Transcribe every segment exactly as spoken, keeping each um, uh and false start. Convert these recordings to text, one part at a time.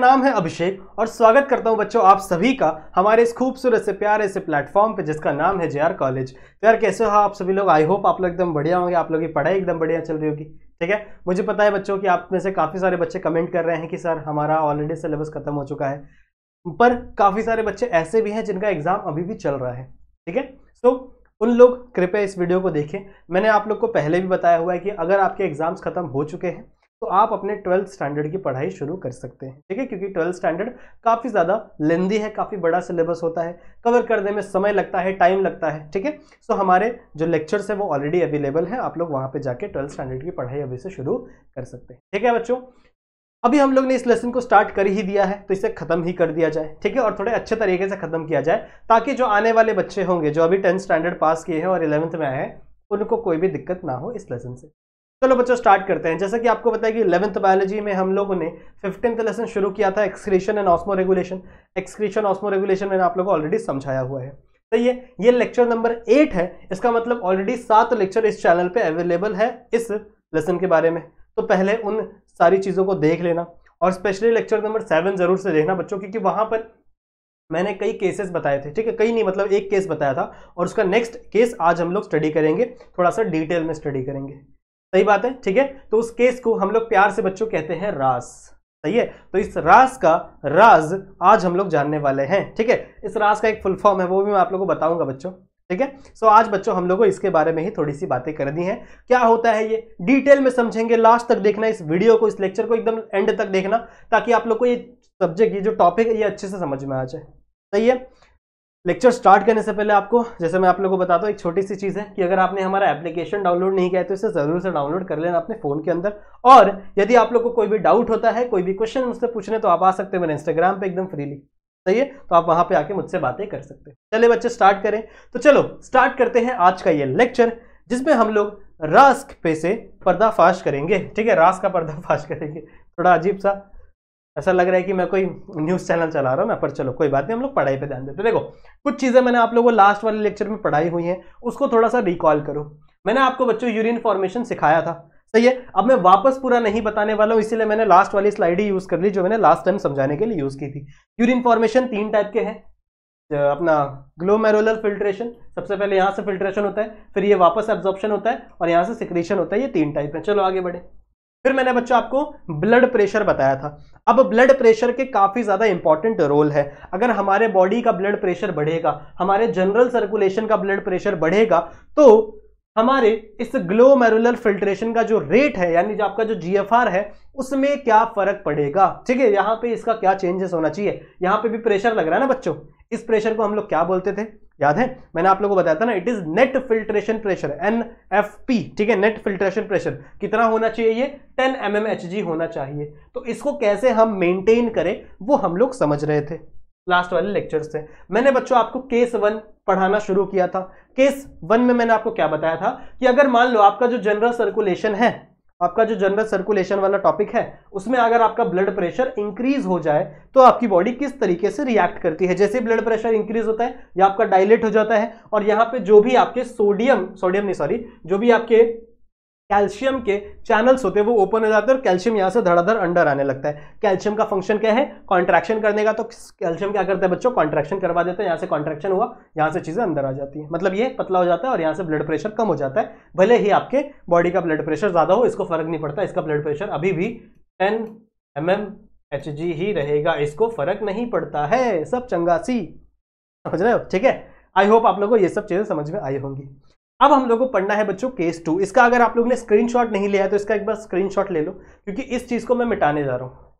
नाम है अभिषेक और स्वागत करता हूं बच्चों आप सभी का हमारे इस खूबसूरत से प्यारे से प्लेटफॉर्म पे जिसका नाम है जे आर कॉलेज। तो यार कैसे हो आप सभी लोग? आई होप आप लोग एकदम बढ़िया होंगे, आप लोग की पढ़ाई एकदम बढ़िया चल रही होगी। ठीक है, मुझे पता है बच्चों कि आप में से काफ़ी सारे बच्चे कमेंट कर रहे हैं कि सर हमारा ऑलरेडी सिलेबस खत्म हो चुका है, पर काफ़ी सारे बच्चे ऐसे भी हैं जिनका एग्जाम अभी भी चल रहा है। ठीक है, सो उन लोग कृपया इस वीडियो को देखें। मैंने आप लोग को पहले भी बताया हुआ है कि अगर आपके एग्जाम्स खत्म हो चुके हैं तो आप अपने ट्वेल्थ स्टैंडर्ड की पढ़ाई शुरू कर सकते हैं। ठीक है, क्योंकि ट्वेल्थ स्टैंडर्ड काफ़ी ज़्यादा लेंदी है, काफ़ी बड़ा सिलेबस होता है, कवर करने में समय लगता है, टाइम लगता है। ठीक है, सो हमारे जो लेक्चर्स है वो ऑलरेडी अवेलेबल है, आप लोग वहाँ पे जाके ट्वेल्थ स्टैंडर्ड की पढ़ाई अभी से शुरू कर सकते हैं। ठीक है बच्चों, अभी हम लोग ने इस लेसन को स्टार्ट कर ही दिया है तो इसे खत्म ही कर दिया जाए। ठीक है, और थोड़े अच्छे तरीके से खत्म किया जाए ताकि जो आने वाले बच्चे होंगे जो अभी टेंथ स्टैंडर्ड पास किए हैं और इलेवेंथ में आए हैं उनको कोई भी दिक्कत ना हो इस लेसन से। चलो बच्चों स्टार्ट करते हैं। जैसा कि आपको पता है कि इलेवेंथ बायोलॉजी में हम लोगों ने फिफ्टींथ लेसन शुरू किया था, excretion and osmoregulation. Excretion osmoregulation मैंने आप लोगों को ऑलरेडी समझाया हुआ है। तो ये ये लेक्चर नंबर एट है, इसका मतलब ऑलरेडी सात लेक्चर इस चैनल पे अवेलेबल है इस लेसन के बारे में। तो पहले उन सारी चीज़ों को देख लेना और स्पेशली लेक्चर नंबर सेवन जरूर से देखना बच्चों, क्योंकि वहां पर मैंने कई केसेस बताए थे। ठीक है, कई नहीं मतलब एक केस बताया था और उसका नेक्स्ट केस आज हम लोग स्टडी करेंगे, थोड़ा सा डिटेल में स्टडी करेंगे। सही बात है। ठीक है, तो उस केस को हम लोग प्यार से बच्चों कहते हैं रास। सही है, तो इस रास का राज आज हम लोग जानने वाले हैं। ठीक है, इस रास का एक फुल फॉर्म है वो भी मैं आप लोगों को बताऊंगा बच्चों। ठीक है, सो आज बच्चों हम लोग को इसके बारे में ही थोड़ी सी बातें करनी है। क्या होता है ये डिटेल में समझेंगे, लास्ट तक देखना इस वीडियो को, इस लेक्चर को एकदम एंड तक देखना ताकि आप लोग को ये सब्जेक्ट, ये जो टॉपिक है ये अच्छे से समझ में आ जाए। सही है, लेक्चर स्टार्ट करने से पहले आपको, जैसे मैं आप लोगों को बताता हूँ, एक छोटी सी चीज़ है कि अगर आपने हमारा एप्लीकेशन डाउनलोड नहीं किया है तो इसे ज़रूर से डाउनलोड कर लेना अपने फ़ोन के अंदर। और यदि आप लोग को कोई भी डाउट होता है, कोई भी क्वेश्चन मुझसे पूछने, तो आप आ सकते हैं मेरे इंस्टाग्राम पे एकदम फ्रीली। सही है, तो आप वहाँ पे आके मुझसे बातें कर सकते हैं। चलिए बच्चे स्टार्ट करें। तो चलो स्टार्ट करते हैं आज का ये लेक्चर जिसमें हम लोग रास पे से पर्दाफाश करेंगे। ठीक है, रास का पर्दाफाश करेंगे। थोड़ा अजीब सा ऐसा लग रहा है कि मैं कोई न्यूज़ चैनल चला रहा हूँ ना, पर चलो कोई बात नहीं, हम लोग पढ़ाई पे ध्यान देते हैं। देखो कुछ चीज़ें मैंने आप लोगों को लास्ट वाले लेक्चर में पढ़ाई हुई हैं, उसको थोड़ा सा रिकॉल करो। मैंने आपको बच्चों यूरिन फॉर्मेशन सिखाया था। सही है, अब मैं वापस पूरा नहीं बताने वाला हूँ, इसीलिए मैंने लास्ट वाली स्लाइड ही यूज़ कर ली जो मैंने लास्ट टाइम समझाने के लिए यूज़ की थी। यूरिन फॉर्मेशन तीन टाइप के हैं। अपना ग्लोमेरुलर फिल्ट्रेशन, सबसे पहले यहाँ से फिल्ट्रेशन होता है, फिर ये वापस एब्जॉर्प्शन होता है और यहाँ से सिक्रीशन होता है। ये तीन टाइप है। चलो आगे बढ़े। फिर मैंने बच्चों आपको ब्लड प्रेशर बताया था। अब ब्लड प्रेशर के काफी ज्यादा इंपॉर्टेंट रोल है। अगर हमारे बॉडी का ब्लड प्रेशर बढ़ेगा, हमारे जनरल सर्कुलेशन का ब्लड प्रेशर बढ़ेगा, तो हमारे इस ग्लोमेरुलर फिल्ट्रेशन का जो रेट है, यानी जो आपका जो जीएफआर है, उसमें क्या फर्क पड़ेगा। ठीक है, यहाँ पे इसका क्या चेंजेस होना चाहिए। यहाँ पे भी प्रेशर लग रहा है ना बच्चों, इस प्रेशर को हम लोग क्या बोलते थे, याद है? मैंने आप लोगों को बताया था ना, it is net filtration pressure, N F P. ठीक है, नेट फिल्ट्रेशन प्रेशर कितना होना चाहिए? ये ten m m H g होना चाहिए। तो इसको कैसे हम मेंटेन करें वो हम लोग समझ रहे थे लास्ट वाले लेक्चर से। मैंने बच्चों आपको केस वन पढ़ाना शुरू किया था। केस वन में मैंने आपको क्या बताया था कि अगर मान लो आपका जो जनरल सर्कुलेशन है, आपका जो जनरल सर्कुलेशन वाला टॉपिक है, उसमें अगर आपका ब्लड प्रेशर इंक्रीज हो जाए तो आपकी बॉडी किस तरीके से रिएक्ट करती है। जैसे ब्लड प्रेशर इंक्रीज होता है या आपका डायलेट हो जाता है और यहाँ पे जो भी आपके सोडियम सोडियम नहीं सॉरी जो भी आपके कैल्शियम के चैनल्स होते हैं वो ओपन हो जाते हैं और कैल्शियम यहाँ से धड़ाधड़ अंडर आने लगता है। कैल्शियम का फंक्शन क्या है? कॉन्ट्रैक्शन करने का। तो कैल्शियम क्या करता है बच्चों? कॉन्ट्रैक्शन करवा देता है। यहाँ से कॉन्ट्रैक्शन हुआ, यहाँ से चीजें अंदर आ जाती है, मतलब ये पतला हो जाता है और यहाँ से ब्लड प्रेशर कम हो जाता है। भले ही आपके बॉडी का ब्लड प्रेशर ज्यादा हो, इसको फर्क नहीं पड़ता, इसका ब्लड प्रेशर अभी भी ten m m H g ही रहेगा, इसको फर्क नहीं पड़ता है। सब चंगासी, समझ रहे हो? ठीक है, आई होप आप लोगों को ये सब चीजें समझ में आई होंगी। अब हम लोगों को पढ़ना है बच्चों केस टू। इसका अगर आप लोगों ने स्क्रीनशॉट नहीं लिया है तो इसका एक बार स्क्रीनशॉट ले लो, क्योंकि इस चीज को मैं मिटाने जा रहा हूं।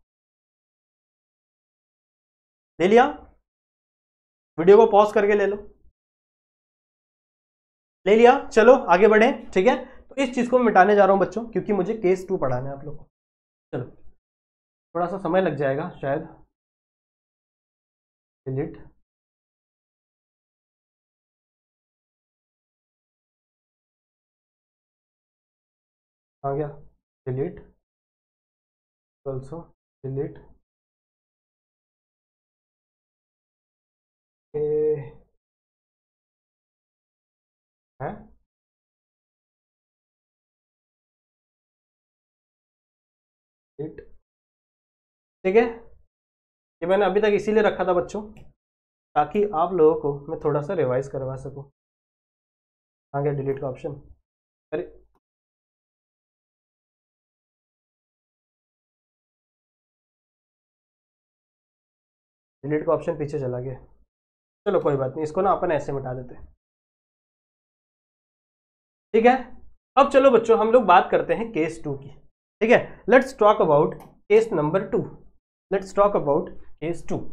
ले लिया? वीडियो को पॉज करके ले लो। ले लिया? चलो आगे बढ़े। ठीक है, तो इस चीज को मैं मिटाने जा रहा हूं बच्चों, क्योंकि मुझे केस टू पढ़ाना है आप लोग को। चलो थोड़ा सा समय लग जाएगा शायद। डिलीट, आ गया। Delete, also delete. है डिलीट। ठीक है, ये मैंने अभी तक इसीलिए रखा था बच्चों, ताकि आप लोगों को मैं थोड़ा सा रिवाइज करवा सकूं। आ गया डिलीट का ऑप्शन, अरे डिलीट का ऑप्शन पीछे चला गया। चलो कोई बात नहीं, इसको ना अपन ऐसे मिटा देते हैं, ठीक है। अब चलो बच्चों हम लोग बात करते हैं केस टू की, ठीक है। Let's talk about case number two. Let's talk about case two.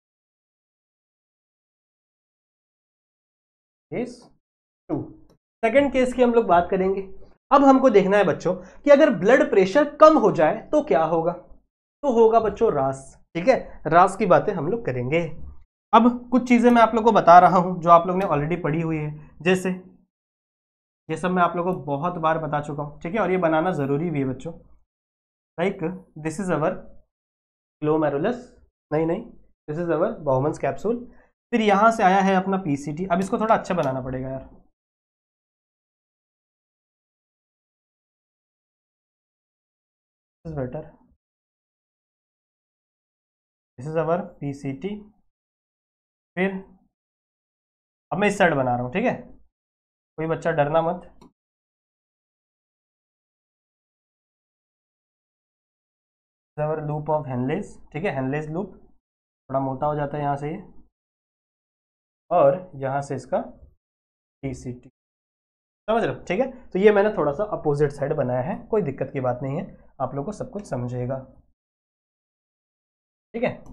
Case two, second case की हम लोग बात करेंगे। अब हमको देखना है बच्चों कि अगर ब्लड प्रेशर कम हो जाए तो क्या होगा। तो होगा बच्चों रास, ठीक है। रास की बातें हम लोग करेंगे। अब कुछ चीजें मैं आप लोग को बता रहा हूं जो आप लोग ने ऑलरेडी पढ़ी हुई है, जैसे ये सब मैं आप लोगों को बहुत बार बता चुका हूं, ठीक है। और ये बनाना जरूरी भी है बच्चों। Like this is our glomerulus, नहीं नहीं this is our Bowman's capsule. फिर यहां से आया है अपना पीसीटी। अब इसको थोड़ा अच्छा बनाना पड़ेगा यार, is better. This is our PCT. फिर अब मैं इस साइड बना रहा हूं, ठीक है। कोई बच्चा डरना मत। अवर लूप ऑफ हेनलेज, ठीक है। हेनलेज लूप थोड़ा मोटा हो जाता है यहाँ से ये, और यहाँ से इसका पीसीटी, समझ रहे हो, ठीक है। तो ये मैंने थोड़ा सा अपोजिट साइड बनाया है, कोई दिक्कत की बात नहीं है, आप लोग को सब कुछ समझेगा, ठीक है।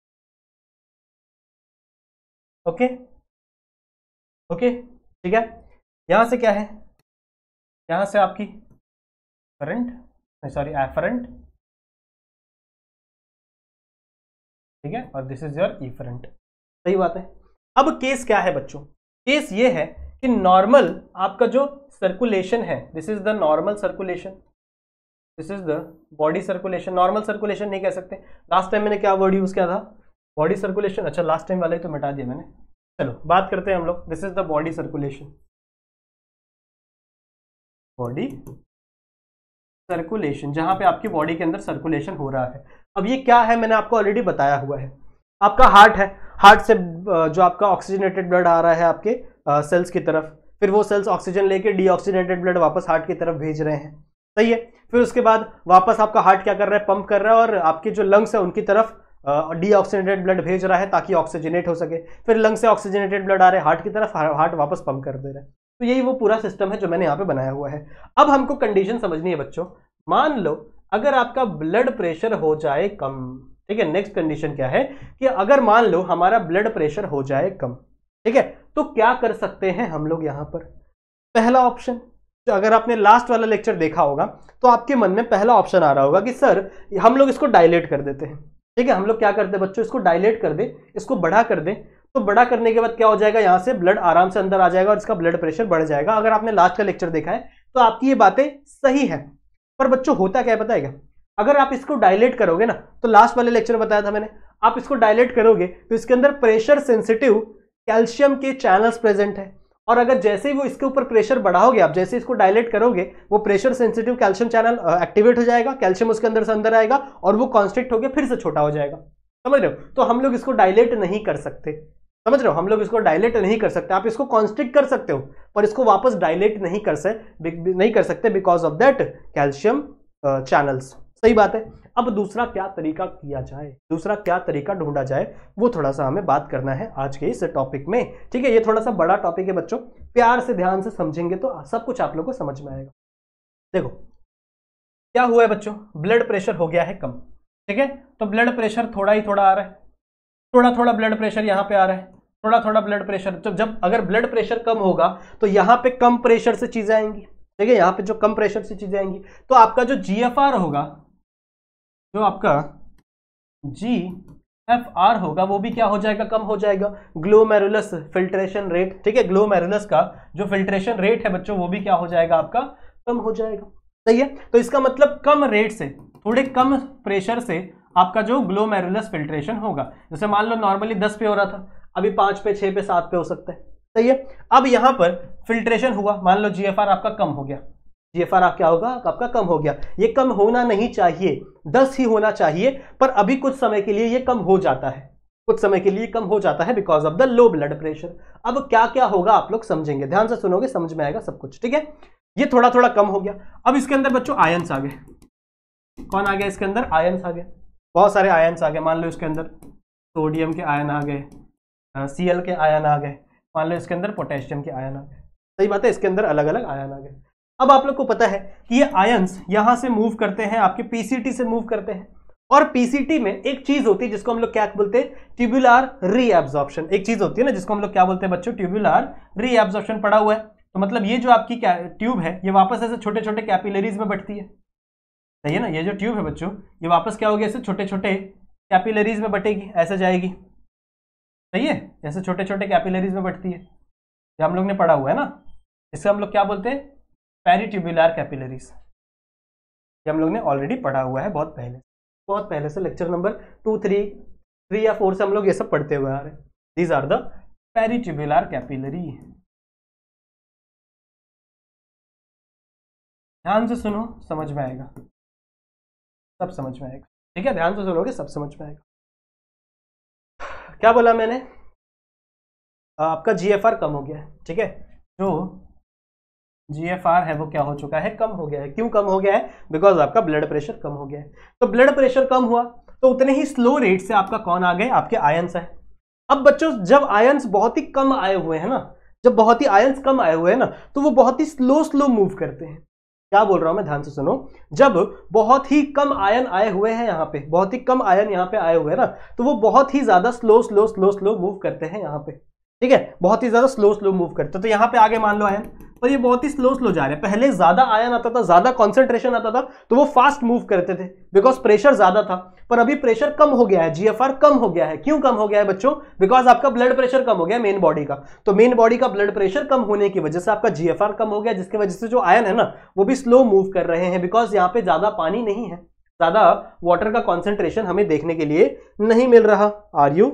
ओके ओके, ठीक है। यहाँ से क्या है, यहाँ से आपकी करंट, सॉरी एफरेंट, ठीक है। और दिस इज योर इफरेंट, सही बात है। अब केस क्या है बच्चों, केस ये है कि नॉर्मल आपका जो सर्कुलेशन है, this is the normal circulation, this is the body circulation. Normal circulation नहीं कह सकते, लास्ट टाइम मैंने क्या वर्ड यूज किया था, बॉडी सर्कुलेशन। अच्छा लास्ट टाइम वाला ही तो मिटा दिया मैंने। चलो बात करते हैं हम लोग, this is the body circulation, body circulation, जहां पे आपकी बॉडी के अंदर सर्कुलेशन हो रहा है। अब ये क्या है मैंने आपको ऑलरेडी बताया हुआ है, आपका हार्ट है, हार्ट से जो आपका ऑक्सीजनेटेड ब्लड आ रहा है आपके सेल्स की तरफ, फिर वो सेल्स ऑक्सीजन लेके डीऑक्सीजनेटेड ब्लड वापस हार्ट की तरफ भेज रहे हैं, सही है। फिर उसके बाद वापस आपका हार्ट क्या कर रहा है, पंप कर रहा है, और आपके जो लंग्स है उनकी तरफ डीऑक्सीजनेटेड ब्लड भेज रहा है ताकि ऑक्सीजनेट हो सके। फिर लंग से ऑक्सीजनेटेड ब्लड आ रहे हैं हार्ट की तरफ, हार्ट वापस पंप कर दे रहा है। तो यही वो पूरा सिस्टम है जो मैंने यहाँ पे बनाया हुआ है। अब हमको कंडीशन समझनी है बच्चों। मान लो अगर आपका ब्लड प्रेशर हो जाए कम, ठीक है। नेक्स्ट कंडीशन क्या है कि अगर मान लो हमारा ब्लड प्रेशर हो जाए कम, ठीक है, तो क्या कर सकते हैं हम लोग यहां पर। पहला ऑप्शन, तो अगर आपने लास्ट वाला लेक्चर देखा होगा तो आपके मन में पहला ऑप्शन आ रहा होगा कि सर हम लोग इसको डायलेट कर देते हैं, ठीक है। हम लोग क्या करते हैं बच्चों, इसको डायलेट कर दे, इसको बड़ा कर दे। तो बड़ा करने के बाद क्या हो जाएगा, यहां से ब्लड आराम से अंदर आ जाएगा और इसका ब्लड प्रेशर बढ़ जाएगा। अगर आपने लास्ट का लेक्चर देखा है तो आपकी ये बातें सही है। पर बच्चों होता क्या है पता है क्या, अगर आप इसको डायलेट करोगे ना, तो लास्ट वाले लेक्चर में बताया था मैंने, आप इसको डायलेट करोगे तो इसके अंदर प्रेशर सेंसिटिव कैल्शियम के चैनल्स प्रेजेंट है, और अगर जैसे ही वो इसके ऊपर प्रेशर बढ़ाओगे, आप जैसे इसको डायलेट करोगे, वो pressure sensitive calcium channel activate हो जाएगा, कैल्शियम उसके अंदर से अंदर आएगा और वो कॉन्स्ट्रिक्ट होकर फिर से छोटा हो जाएगा, समझ रहे हो। तो हम लोग इसको डायलेट नहीं कर सकते, समझ रहे हो, हम लोग इसको डायलेट नहीं कर सकते। आप इसको कॉन्स्ट्रिक्ट कर सकते हो पर इसको वापस डायलेट नहीं कर सकते, नहीं कर सकते because of that calcium channels, सही बात है। अब दूसरा क्या तरीका किया जाए, दूसरा क्या तरीका ढूंढा जाए, वो थोड़ा सा हमें बात करना है आज के इस टॉपिक में, ठीक है। ये थोड़ा सा बड़ा टॉपिक है बच्चों, प्यार से ध्यान से समझेंगे तो सब कुछ आप लोग को समझ में आएगा। देखो क्या हुआ है बच्चों, ब्लड प्रेशर हो गया है कम, ठीक है। तो ब्लड प्रेशर थोड़ा ही थोड़ा आ रहा है, थोड़ा थोड़ा ब्लड प्रेशर यहाँ पे आ रहा है, थोड़ा थोड़ा ब्लड प्रेशर। जब जब अगर ब्लड प्रेशर कम होगा तो यहाँ पे कम प्रेशर से चीजें आएंगी, ठीक है। यहाँ पे जो कम प्रेशर से चीजें आएंगी तो आपका जो जीएफआर होगा, जो आपका जीएफआर होगा वो भी क्या हो जाएगा, कम हो जाएगा। ग्लोमेरुलस फिल्ट्रेशन रेट, ठीक है, ग्लोमेरुलस का जो फिल्ट्रेशन रेट है बच्चों वो भी क्या हो जाएगा आपका, कम हो जाएगा, सही है। तो इसका मतलब कम रेट से, थोड़े कम प्रेशर से आपका जो ग्लोमेरुलस फिल्ट्रेशन होगा, जैसे मान लो नॉर्मली दस पे हो रहा था, अभी पांच पे, छह पे, सात पे हो सकता है, सही है। अब यहां पर फिल्ट्रेशन हुआ, मान लो जीएफआर आपका कम हो गया, जीएफआर क्या होगा आपका कम हो गया। ये कम होना नहीं चाहिए, दस ही होना चाहिए, पर अभी कुछ समय के लिए ये कम हो जाता है, कुछ समय के लिए कम हो जाता है because of the low blood pressure. अब क्या क्या होगा आप लोग समझेंगे, ध्यान से सुनोगे समझ में आएगा सब कुछ, ठीक है। ये थोड़ा थोड़ा कम हो गया। अब इसके अंदर बच्चों आयंस आ गए, कौन आ गया इसके अंदर, आयंस आ गए, बहुत सारे आयंस आ गए। मान लो इसके अंदर सोडियम के आयन आ गए, सीएल के आयन आ गए, मान लो इसके अंदर पोटेशियम के आयन आ गए, सही बात है, इसके अंदर अलग अलग आयन आ गए। अब आप लोग को पता है कि ये आयंस यहां से मूव करते हैं, आपके पीसीटी से मूव करते हैं, और पीसीटी में एक चीज होती है जिसको हम लोग क्या बोलते हैं, ट्यूबुलर रीएब्जॉर्प्शन। एक चीज होती है ना जिसको हम लोग क्या बोलते हैं बच्चों, ट्यूबुलर रीएब्जॉर्प्शन पड़ा हुआ है। तो मतलब ये जो आपकी ट्यूब है ये वापस ऐसे छोटे छोटे कैपिलरीज में बढ़ती है, सही है ना। ये जो ट्यूब है बच्चों ये वापस क्या होगी, ऐसे छोटे छोटे कैपिलरीज में बटेगी, ऐसे जाएगी, सही है, ऐसे छोटे छोटे कैपिलरीज में बढ़ती है, ये हम लोग ने पढ़ा हुआ है ना। इससे हम लोग क्या बोलते हैं, पेरिट्यूबुलर कैपिलरीज। ये हम लोग ने ऑलरेडी पढ़ा हुआ है बहुत पहले, बहुत पहले से lecture number two three three या फोर से हम लोग ये सब पढ़ते हुए आ रहे हैं। These are the peritubular capillary. ध्यान से सुनो समझ में आएगा, सब समझ में आएगा, ठीक है, ध्यान से सुनोगे सब समझ में आएगा। क्या बोला मैंने, आपका जीएफआर कम हो गया है, ठीक है, जो जीएफआर है वो क्या हो चुका है, कम हो गया है। क्यों कम हो गया है, बिकॉज आपका ब्लड प्रेशर कम हो गया है। तो ब्लड प्रेशर कम हुआ तो उतने ही स्लो रेट से आपका कौन आ गए, आपके आयंस है। अब बच्चों जब आयंस बहुत ही कम आए हुए हैं ना, जब बहुत ही आयंस कम आए हुए हैं ना, तो वो बहुत ही स्लो स्लो मूव करते हैं। क्या बोल रहा हूं मैं, ध्यान से सुनो, जब बहुत ही कम आयन आए हुए हैं यहाँ पे, बहुत ही कम आयन यहाँ पे आए हुए हैं ना, तो वो बहुत ही ज्यादा slow slow slow slow move करते हैं यहाँ पे, ठीक है, बहुत ही ज्यादा स्लो स्लो मूव करते हैं। तो यहाँ पे आगे मान लो आयन, और ये बहुत ही स्लो स्लो जा रहे हैं। पहले ज्यादा आयन आता था, ज्यादा कॉन्सेंट्रेशन आता था, तो वो फास्ट मूव करते थे बिकॉज प्रेशर ज्यादा था। पर अभी प्रेशर कम हो गया है, जीएफआर कम हो गया है। क्यों कम हो गया है बच्चों, बिकॉज आपका ब्लड प्रेशर कम हो गया मेन बॉडी का। तो मेन बॉडी का ब्लड प्रेशर कम होने की वजह से आपका जीएफआर कम हो गया, जिसकी वजह से जो आयन है ना वो भी स्लो मूव कर रहे हैं, बिकॉज यहाँ पे ज्यादा पानी नहीं है, ज्यादा वाटर का कॉन्सेंट्रेशन हमें देखने के लिए नहीं मिल रहा। Are you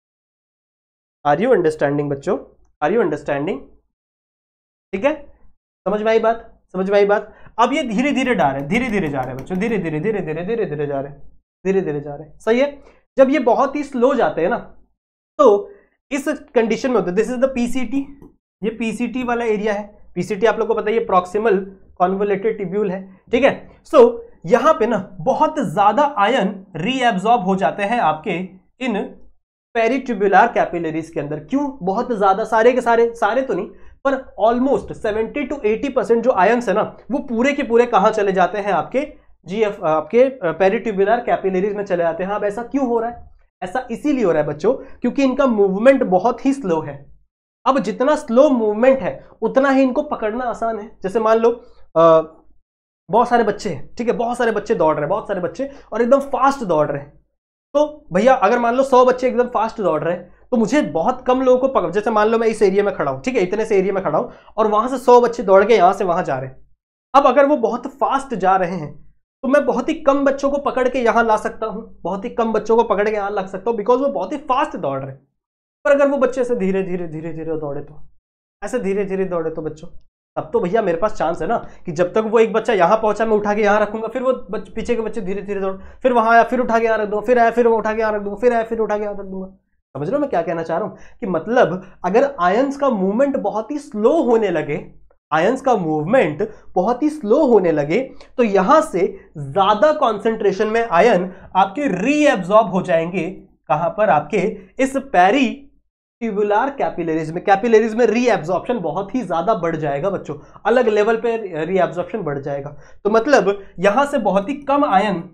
are you understanding बच्चों, आर यू अंडरस्टैंडिंग, ठीक है, समझ में आई बात, समझ में आई बात। अब ये धीरे धीरे जा रहे हैं, धीरे धीरे जा रहे हैं बच्चों, धीरे धीरे धीरे धीरे धीरे धीरे जा रहे हैं, धीरे धीरे जा रहे हैं, सही है। जब ये बहुत ही स्लो जाते हैं ना, तो इस कंडीशन में होते हैं, दिस इज द पीसीटी, ये पीसीटी वाला एरिया है। पीसीटी आप लोग को पता है ये प्रॉक्सिमल कॉन्वोलेटेड ट्यूब्यूल है, ठीक है। सो so, यहां पे ना बहुत ज्यादा आयन रीएब्सॉर्ब हो जाते हैं आपके इन पेरिट्यूबुलर कैपिलरीज के अंदर। क्यों बहुत ज्यादा, सारे के सारे, सारे तो नहीं पर almost seventy two eighty percent जो आयंस है ना वो पूरे के पूरे कहां चले जाते हैं, आपके जीएफ आपके पेरिट्यूबुलर कैपिलरीज में चले जाते हैं। अब ऐसा क्यों हो रहा है, ऐसा इसीलिए हो रहा है बच्चों क्योंकि इनका मूवमेंट बहुत ही स्लो है। अब जितना स्लो मूवमेंट है उतना ही इनको पकड़ना आसान है। जैसे मान लो आ, बहुत सारे बच्चे हैं, ठीक है, बहुत सारे बच्चे दौड़ रहे हैं, बहुत सारे बच्चे और एकदम फास्ट दौड़ रहे हैं। तो भैया अगर मान लो सौ बच्चे एकदम फास्ट दौड़ रहे हैं तो मुझे बहुत कम लोगों को पकड़, जैसे मान लो मैं इस एरिया में खड़ा हूं, ठीक है, इतने से एरिया में खड़ा हूं और वहां से सौ बच्चे दौड़ के यहां से वहां जा रहे हैं। अब अगर वो बहुत फास्ट जा रहे हैं तो मैं बहुत ही कम बच्चों को पकड़ के यहां ला सकता हूं, बहुत ही कम बच्चों को पकड़ के यहां ला सकता हूं बिकॉज वो बहुत ही फास्ट दौड़ रहे हैं। पर अगर वो बच्चे से धीरे धीरे धीरे धीरे दौड़े, तो ऐसे धीरे धीरे दौड़े तो बच्चों तब तो भैया मेरे पास चांस है ना कि जब तक वो एक बच्चा यहां पहुंचा मैं उठा के यहां रखूंगा, फिर वो पीछे के बच्चे धीरे धीरे दौड़, फिर वहां आया फिर उठा के यहां रख दूंगा, फिर आया फिर उठा के यहां रख दूंगा, फिर आया फिर उठा के यहां रख दूंगा। समझ रहे हो मैं क्या कहना चाह रहा हूं कि मतलब अगर आयंस का मूवमेंट बहुत ही स्लो होने लगे, आयंस का मूवमेंट बहुत ही स्लो होने लगे तो यहां से ज्यादा कॉन्सेंट्रेशन में आयन आपके रीएब्सॉर्ब हो जाएंगे। कहां पर, आपके इस पेरी ट्यूबुलर कैपिलरीज में। कैपिलरीज में रीएब्सॉर्प्शन बहुत ही ज्यादा बढ़ जाएगा बच्चों, अलग लेवल पे रीएब्सॉर्प्शन बढ़ जाएगा। तो मतलब यहां से बहुत ही कम आयन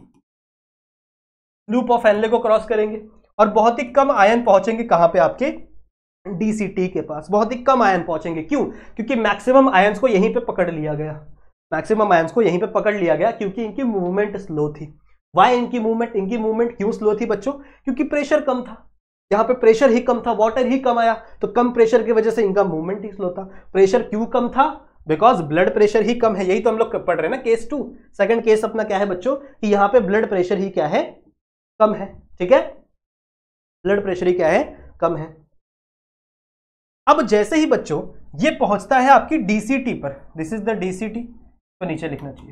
लूप ऑफ हेनले को क्रॉस करेंगे और बहुत ही कम आयन पहुंचेंगे कहां पे, आपके डीसीटी के पास। बहुत ही कम आयन पहुंचेंगे, क्यों, क्योंकि मैक्सिमम आयंस को यहीं पे पकड़ लिया गया, मैक्सिमम आयंस को यहीं पे पकड़ लिया गया क्योंकि इनकी मूवमेंट स्लो थी। वाई इनकी मूवमेंट, इनकी मूवमेंट क्यों स्लो थी बच्चों, क्योंकि प्रेशर कम था, यहां पे प्रेशर ही कम था, वाटर ही कम आया, तो कम प्रेशर की वजह से इनका मूवमेंट ही स्लो था। प्रेशर क्यों कम था, बिकॉज ब्लड प्रेशर ही कम है। यही तो हम लोग पढ़ रहे हैं ना, केस टू, सेकंड केस अपना क्या है बच्चों कि यहां पे ब्लड प्रेशर ही क्या है, कम है, ठीक है, ब्लड प्रेशर ही क्या है, कम है। अब जैसे ही बच्चों ये पहुंचता है आपकी डीसीटी पर, दिस इज द डीसीटी, तो नीचे लिखना चाहिए।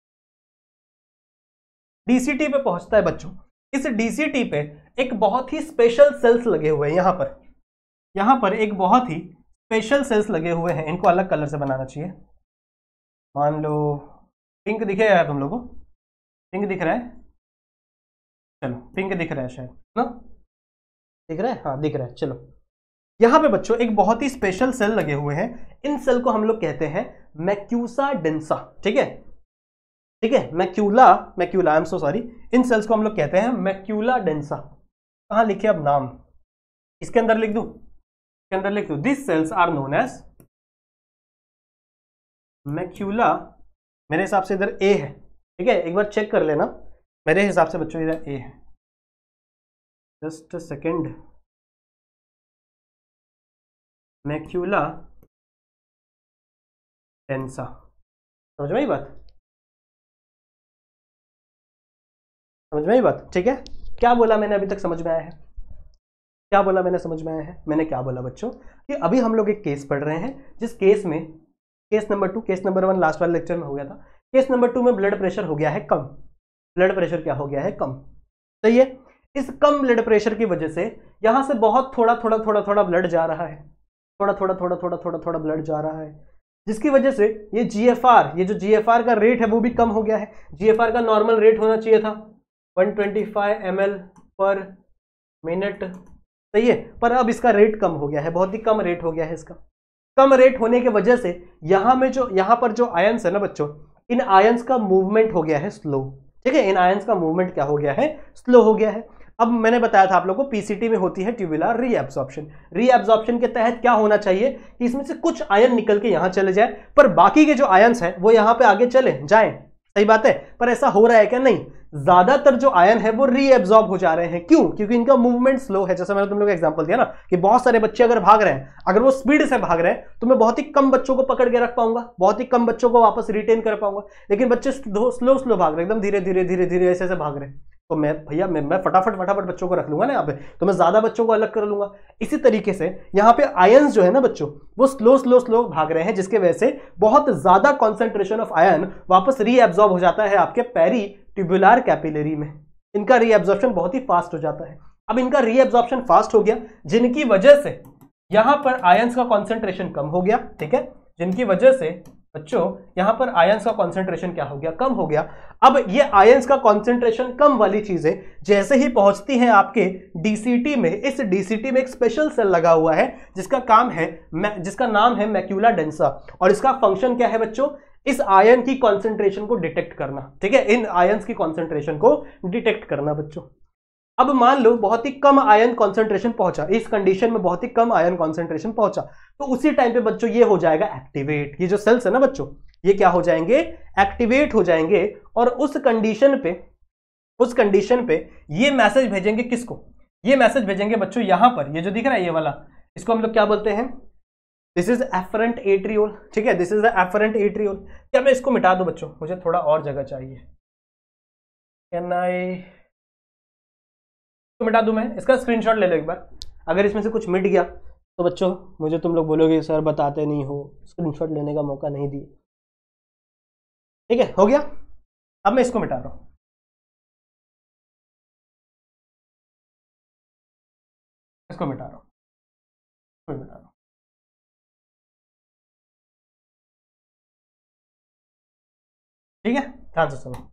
डीसीटी पे पहुंचता है बच्चों। इस डीसीटी पे एक बहुत ही स्पेशल सेल्स लगे हुए हैं, यहां पर यहां पर एक बहुत ही स्पेशल सेल्स लगे हुए हैं। इनको अलग कलर से बनाना चाहिए। मान लो पिंक दिखेगा तुम लोगों को? पिंक दिख रहा है? चलो पिंक दिख रहा है शायद ना, दिख रहा है? हाँ दिख रहा है। चलो यहां पे बच्चों एक बहुत ही स्पेशल सेल लगे हुए हैं। इन सेल को हम लोग कहते हैं मैक्यूसा डेंसा। ठीक है, ठीक है, macula macula I am so sorry. इन सेल्स को हम लोग कहते हैं मैक्यूला डेंसा। कहां लिखे अब नाम? इसके अंदर लिख दूं? इसके अंदर लिख दूं this cells are known as macula. मेरे हिसाब से इधर ए है। ठीक है, एक बार चेक कर लेना। मेरे हिसाब से बच्चों इधर ए है। Just a second. Macula densa, समझ में आई बात? समझ में आई बात? ठीक है, क्या बोला मैंने अभी तक समझ में आया है? क्या बोला मैंने समझ में आया है? मैंने क्या बोला बच्चों कि अभी हम लोग एक केस पढ़ रहे हैं, जिस केस में case number two, case number one last वाले लेक्चर में हो गया था। केस नंबर टू में ब्लड प्रेशर हो गया है कम। ब्लड प्रेशर क्या हो गया है? कम। सही है। इस कम ब्लड प्रेशर की वजह से यहां से बहुत थोड़ा थोड़ा थोड़ा थोड़ा ब्लड जा रहा है। थोड़ा थोड़ा थोड़ा थोड़ा थोड़ा थोड़ा ब्लड जा रहा है, जिसकी वजह से ये जीएफआर, ये जो जीएफआर का रेट है वो भी कम हो गया है। जीएफआर का नॉर्मल रेट होना चाहिए था one twenty five m l per minute. सही है, पर अब इसका रेट कम हो गया है, बहुत ही कम रेट हो गया है इसका। कम रेट होने की वजह से यहां में जो यहां पर जो आयंस है ना बच्चों, इन आयंस का मूवमेंट हो गया है स्लो। ठीक है, इन आयंस का मूवमेंट क्या हो गया है? स्लो हो गया है। अब मैंने बताया था आप लोगों को पीसीटी में होती है ट्यूबुलर रीएब्जॉर्प्शन। रीएब्जॉर्प्शन के तहत क्या होना चाहिए कि इसमें से कुछ आयन निकल के यहां चले जाए, पर बाकी के जो आयंस हैं वो यहां पे आगे चले जाएं। सही बात है, पर ऐसा हो रहा है क्या? नहीं, ज्यादातर जो आयन है वो रीएब्जॉर्ब हो जा रहे हैं। क्यों? क्योंकि इनका मूवमेंट स्लो है। जैसे मैंने तुम लोग को एग्जांपल दिया ना कि बहुत सारे बच्चे अगर भाग रहे हैं, अगर वो स्पीड से भाग रहे हैं तो मैं बहुत ही कम बच्चों को पकड़ के रख पाऊंगा, बहुत ही कम बच्चों को वापस रिटेन कर पाऊंगा। लेकिन बच्चे स्लो स्लो भाग रहे हैं, एकदम धीरे धीरे धीरे धीरे ऐसे ऐसे भाग रहे हैं, तो मैं भैया मैं, मैं फटाफट फटाफट बच्चों को रख लूंगा ना यहाँ पे, तो मैं ज्यादा बच्चों को अलग कर लूंगा। इसी तरीके से यहाँ पे आयंस जो है ना बच्चों, वो स्लो स्लो स्लो भाग रहे हैं, जिसके वजह से बहुत ज्यादा कॉन्सेंट्रेशन ऑफ आयन वापस रीएब्जॉर्ब हो जाता है आपके पेरी ट्यूबुलर कैपिलरी में। इनका रीएब्जॉर्प्शन बहुत ही फास्ट हो जाता है। अब इनका रीएब्जॉर्प्शन फास्ट हो गया, जिनकी वजह से यहां पर आयंस का कॉन्सेंट्रेशन कम हो गया। ठीक है, जिनकी वजह से बच्चों यहां पर आयंस का कॉन्सेंट्रेशन क्या हो गया? कम हो गया। अब ये आयंस का कॉन्सेंट्रेशन कम वाली चीजें जैसे ही पहुंचती हैं आपके डीसीटी में, इस डीसीटी में एक स्पेशल सेल लगा हुआ है जिसका काम है जिसका नाम है मैक्यूला डेंसा, और इसका फंक्शन क्या है बच्चों? इस आयन की कॉन्सेंट्रेशन को डिटेक्ट करना। ठीक है, इन आयंस की कॉन्सेंट्रेशन को डिटेक्ट करना बच्चों। अब मान लो बहुत ही कम आयन कॉन्सेंट्रेशन पहुंचा, इस कंडीशन में बहुत ही कम आयन कॉन्सेंट्रेशन पहुंचा, तो उसी टाइम पे बच्चों ये हो जाएगा एक्टिवेट। ये जो सेल्स है ना बच्चों, ये क्या हो जाएंगे? एक्टिवेट हो जाएंगे। और उस कंडीशन पे उस कंडीशन पे ये मैसेज भेजेंगे किसको? ये मैसेज भेजेंगे बच्चों यहां पर, ये जो दिख रहा है ये वाला, इसको हम लोग क्या बोलते हैं? This is efferent arteriole. ठीक है, this is the efferent arteriole. क्या मैं इसको मिटा दूं बच्चों? मुझे थोड़ा और जगह चाहिए। कैन आई तो मिटा दूं मैं? इसका स्क्रीनशॉट ले लो एक बार। अगर इसमें से कुछ मिट गया तो बच्चों मुझे तुम लोग बोलोगे सर बताते नहीं हो, स्क्रीनशॉट लेने का मौका नहीं दिए। ठीक है, हो गया। अब मैं इसको मिटा रहा हूं, इसको मिटा रहा हूं, इसको मिटा रहा हूं। ठीक है, ध्यान से सुनो,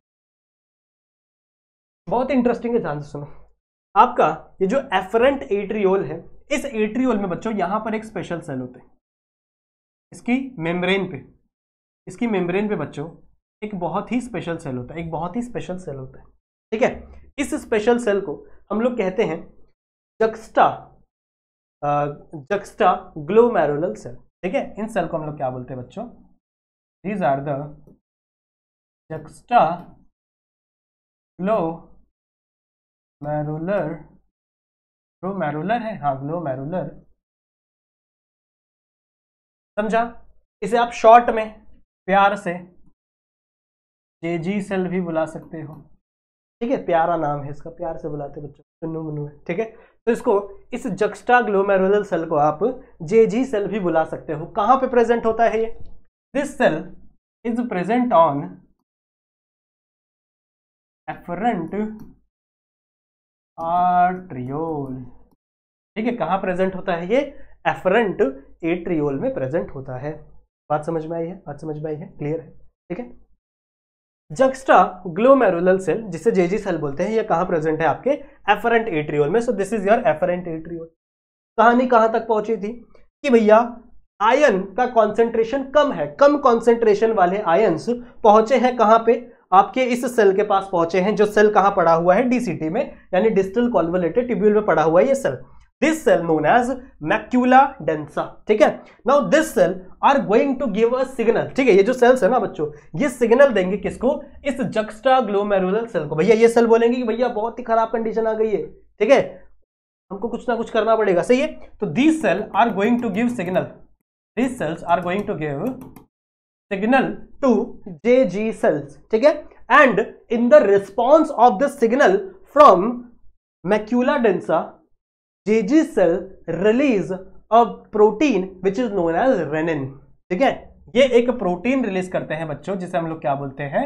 बहुत इंटरेस्टिंग है, ध्यान से सुनो। आपका ये जो एफरेंट एट्रियोल है, इस एट्रियोल में बच्चों यहां पर एक स्पेशल सेल होते हैं। इसकी मेम्ब्रेन पे इसकी मेम्ब्रेन पे बच्चों एक बहुत ही स्पेशल सेल होता है, एक बहुत ही स्पेशल सेल होता है। ठीक है, इस स्पेशल सेल को हम लोग कहते हैं जक्स्टा जक्स्टा ग्लोमेरुलर सेल। ठीक है, इन सेल को हम लोग क्या बोलते हैं बच्चों? These are the juxtaglomerular, glomerular है, हाँ ग्लोमेरुलर, समझा? इसे आप शॉर्ट में प्यार से जेजी सेल भी बुला सकते हो। ठीक है, प्यारा नाम है इसका, प्यार से बुलाते बच्चों, चुन्नू मुन्नू है। ठीक है, तो इसको इस जक्स्टा ग्लोमेरुलर सेल को आप जेजी सेल भी बुला सकते हो। कहां पे प्रेजेंट होता है ये? This cell is present on efferent arteriole. ठीक है, कहाँ प्रेजेंट होता है ये? एफरेंट एट्रियोल में प्रेजेंट होता है। बात समझ में आई है? बात समझ में आई है? क्लियर है? ठीक है। जक्स्टा ग्लोमेरुलर सेल, जिसे जेजी सेल बोलते हैं, ये कहाँ प्रेजेंट है? आपके एफरेंट एट्रियोल में। So this is your efferent arteriole. कहानी कहां तक पहुंची थी कि भैया आयन का कॉन्सेंट्रेशन कम है, कम कॉन्सेंट्रेशन वाले आयंस पहुंचे हैं कहां पे? आपके इस सेल के पास पहुंचे हैं, जो सेल कहां पड़ा हुआ है? डीसीटी में, यानी डिस्टल कॉन्वोलेटेड ट्यूब्यूल में पड़ा हुआ है ये cell. This cell known as macula densa. ठीक है, now this cell are going to give a signal. ठीक है, ये जो सेल्स है ना बच्चों, ये सिग्नल देंगे किसको? इस जक्स्टा ग्लोमेरुलर सेल को। भैया ये सेल बोलेंगे कि भैया बहुत ही खराब कंडीशन आ गई है, ठीक है, हमको कुछ ना कुछ करना पड़ेगा। सही है, तो these cell are going to give signal, these cells are going to give signal to J G cells. ठीक है, and in the response of the signal from macula densa, J G cell release a protein which is known as renin. ठीक है, ये एक protein release करते हैं बच्चों, जिसे हम लोग क्या बोलते हैं?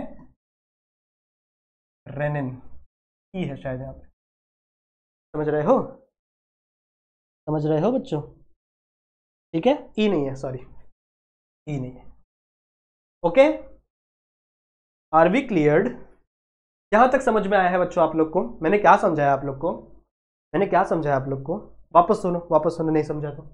रेनिन। ई है शायद यहां पे, समझ रहे हो? समझ रहे हो बच्चों? ठीक है, ई नहीं है, सॉरी, ई नहीं है। Okay, are we cleared? यहां तक समझ में आया है बच्चों आप लोग को? मैंने क्या समझाया आप लोग को? मैंने क्या समझाया आप लोग को? वापस सुनो, वापस सुनो, नहीं समझा तो।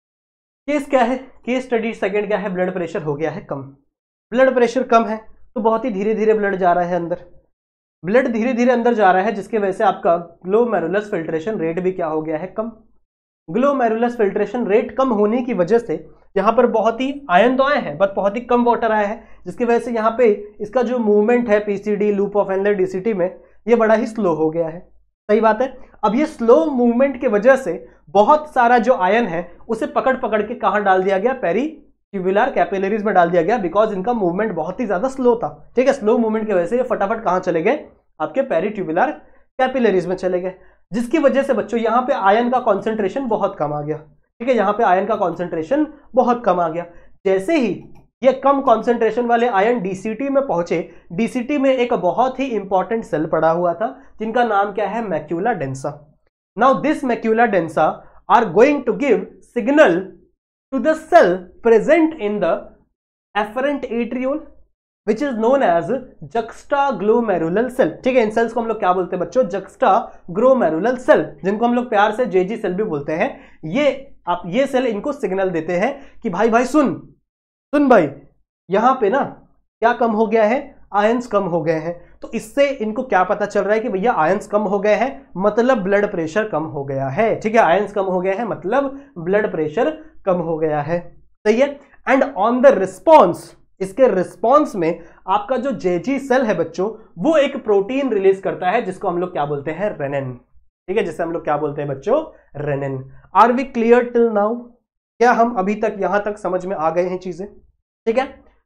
केस क्या है? केस स्टडी सेकंड क्या है? ब्लड प्रेशर हो गया है कम। ब्लड प्रेशर कम है तो बहुत ही धीरे धीरे ब्लड जा रहा है अंदर, ब्लड धीरे धीरे अंदर जा रहा है, जिसकी वजह से आपका ग्लोमेरुलस फिल्ट्रेशन रेट भी क्या हो गया है? कम। ग्लोमेरुलस फिल्ट्रेशन रेट कम होने की वजह से यहाँ पर बहुत ही आयन तो आए हैं बट बहुत ही कम वाटर आया है, जिसकी वजह से यहाँ पे इसका जो मूवमेंट है PCD loop of Henle DCT में, ये बड़ा ही स्लो हो गया है। सही बात है। अब ये स्लो मूवमेंट की वजह से बहुत सारा जो आयन है उसे पकड़ पकड़ के कहाँ डाल दिया गया? पेरी ट्यूबुलर कैपिलरीज में डाल दिया गया, बिकॉज इनका मूवमेंट बहुत ही ज्यादा स्लो था। ठीक है, स्लो मूवमेंट की वजह से ये फटाफट कहाँ चले गए? आपके पेरी ट्यूबुलर कैपिलरीज में चले गए, जिसकी वजह से बच्चों यहाँ पे आयन का कॉन्सेंट्रेशन बहुत कम आ गया। ठीक है, यहाँ पे आयन का कॉन्सेंट्रेशन बहुत कम आ गया। जैसे ही ये कम कॉन्सेंट्रेशन वाले आयन डीसीटी में पहुंचे, डीसीटी में एक बहुत ही इंपॉर्टेंट सेल पड़ा हुआ था जिनका नाम क्या है? Macula densa. Now this macula densa are going to give signal to the cell present in the efferent arteriole which is known as juxtaglomerular cell. ठीक है, इन सेल्स को हम लोग क्या बोलते हैं बच्चों? जक्स्टा ग्लोमेरुलर सेल, जिनको हम लोग प्यार से जेजी सेल भी बोलते हैं। ये आप ये सेल इनको सिग्नल देते हैं कि भाई भाई सुन सुन भाई, यहां पे ना क्या कम हो गया है? आयंस कम हो गए हैं। तो इससे इनको क्या पता चल रहा है कि भैया आयंस कम हो गए हैं, मतलब ब्लड प्रेशर कम हो गया है। ठीक है, आयंस कम हो गए हैं मतलब ब्लड प्रेशर कम हो गया है। सही है, एंड ऑन द रिस्पॉन्स, इसके रिस्पॉन्स में आपका जो जेजी सेल है बच्चों, वो एक प्रोटीन रिलीज करता है जिसको हम लोग क्या बोलते हैं? रेनिन। ठीक है, जिसे हम लोग क्या बोलते हैं बच्चों? Renin. Are we clear till now? क्या हम अभी तक यहां तक समझ में आ गए हैं चीजें? ठीक है,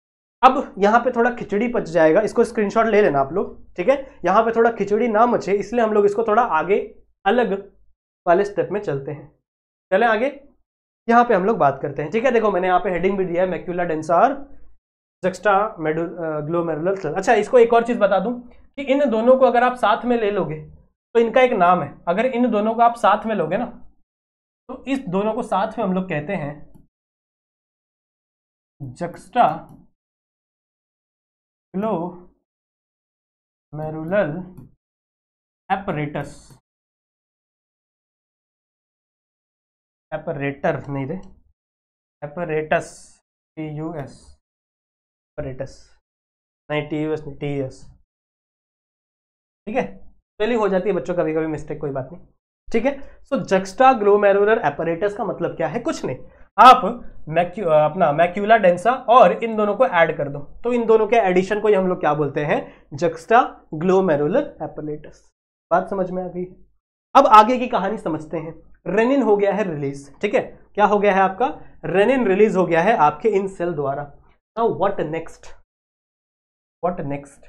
अब यहां पे थोड़ा खिचड़ी पच जाएगा, इसको स्क्रीनशॉट ले लेना आप लोग। ठीक है, यहां पे थोड़ा खिचड़ी ना मचे, इसलिए हम लोग इसको थोड़ा आगे अलग वाले स्टेप में चलते हैं। चलें आगे, यहां पे हम लोग बात करते हैं। ठीक है, देखो मैंने यहाँ पे हेडिंग भी दिया है, मैक्यूला डेंसा और जक्स्टा ग्लोमेरुलर सेल। अच्छा, इसको एक और चीज बता दूं कि इन दोनों को अगर आप साथ में ले लोगे तो इनका एक नाम है। अगर इन दोनों को आप साथ में लोगे ना, तो इस दोनों को साथ में हम लोग कहते हैं जक्स्टा ग्लोमेरुलर एपरेटस। एपरेटर नहीं रे, apparatus, T U S, apparatus नहीं, टी यू एस नहीं, टी यू एस। ठीक है, पहले हो जाती है बच्चों कभी कभी मिस्टेक, कोई बात नहीं। ठीक है, सो जक्स्टा ग्लोमेरुलर एपरेटस का मतलब क्या है? कुछ नहीं, आप मैक्यू अपना मैक्यूला डेंसा और इन दोनों को ऐड कर दो, तो इन दोनों के एडिशन को ही हम लोग क्या बोलते हैं? Juxtaglomerular apparatus. बात समझ में आ गई? अब आगे की कहानी समझते हैं। रेनिन हो गया है रिलीज। ठीक है, क्या हो गया है आपका? रेनिन रिलीज हो गया है आपके इन सेल द्वारा। Now what next? What next?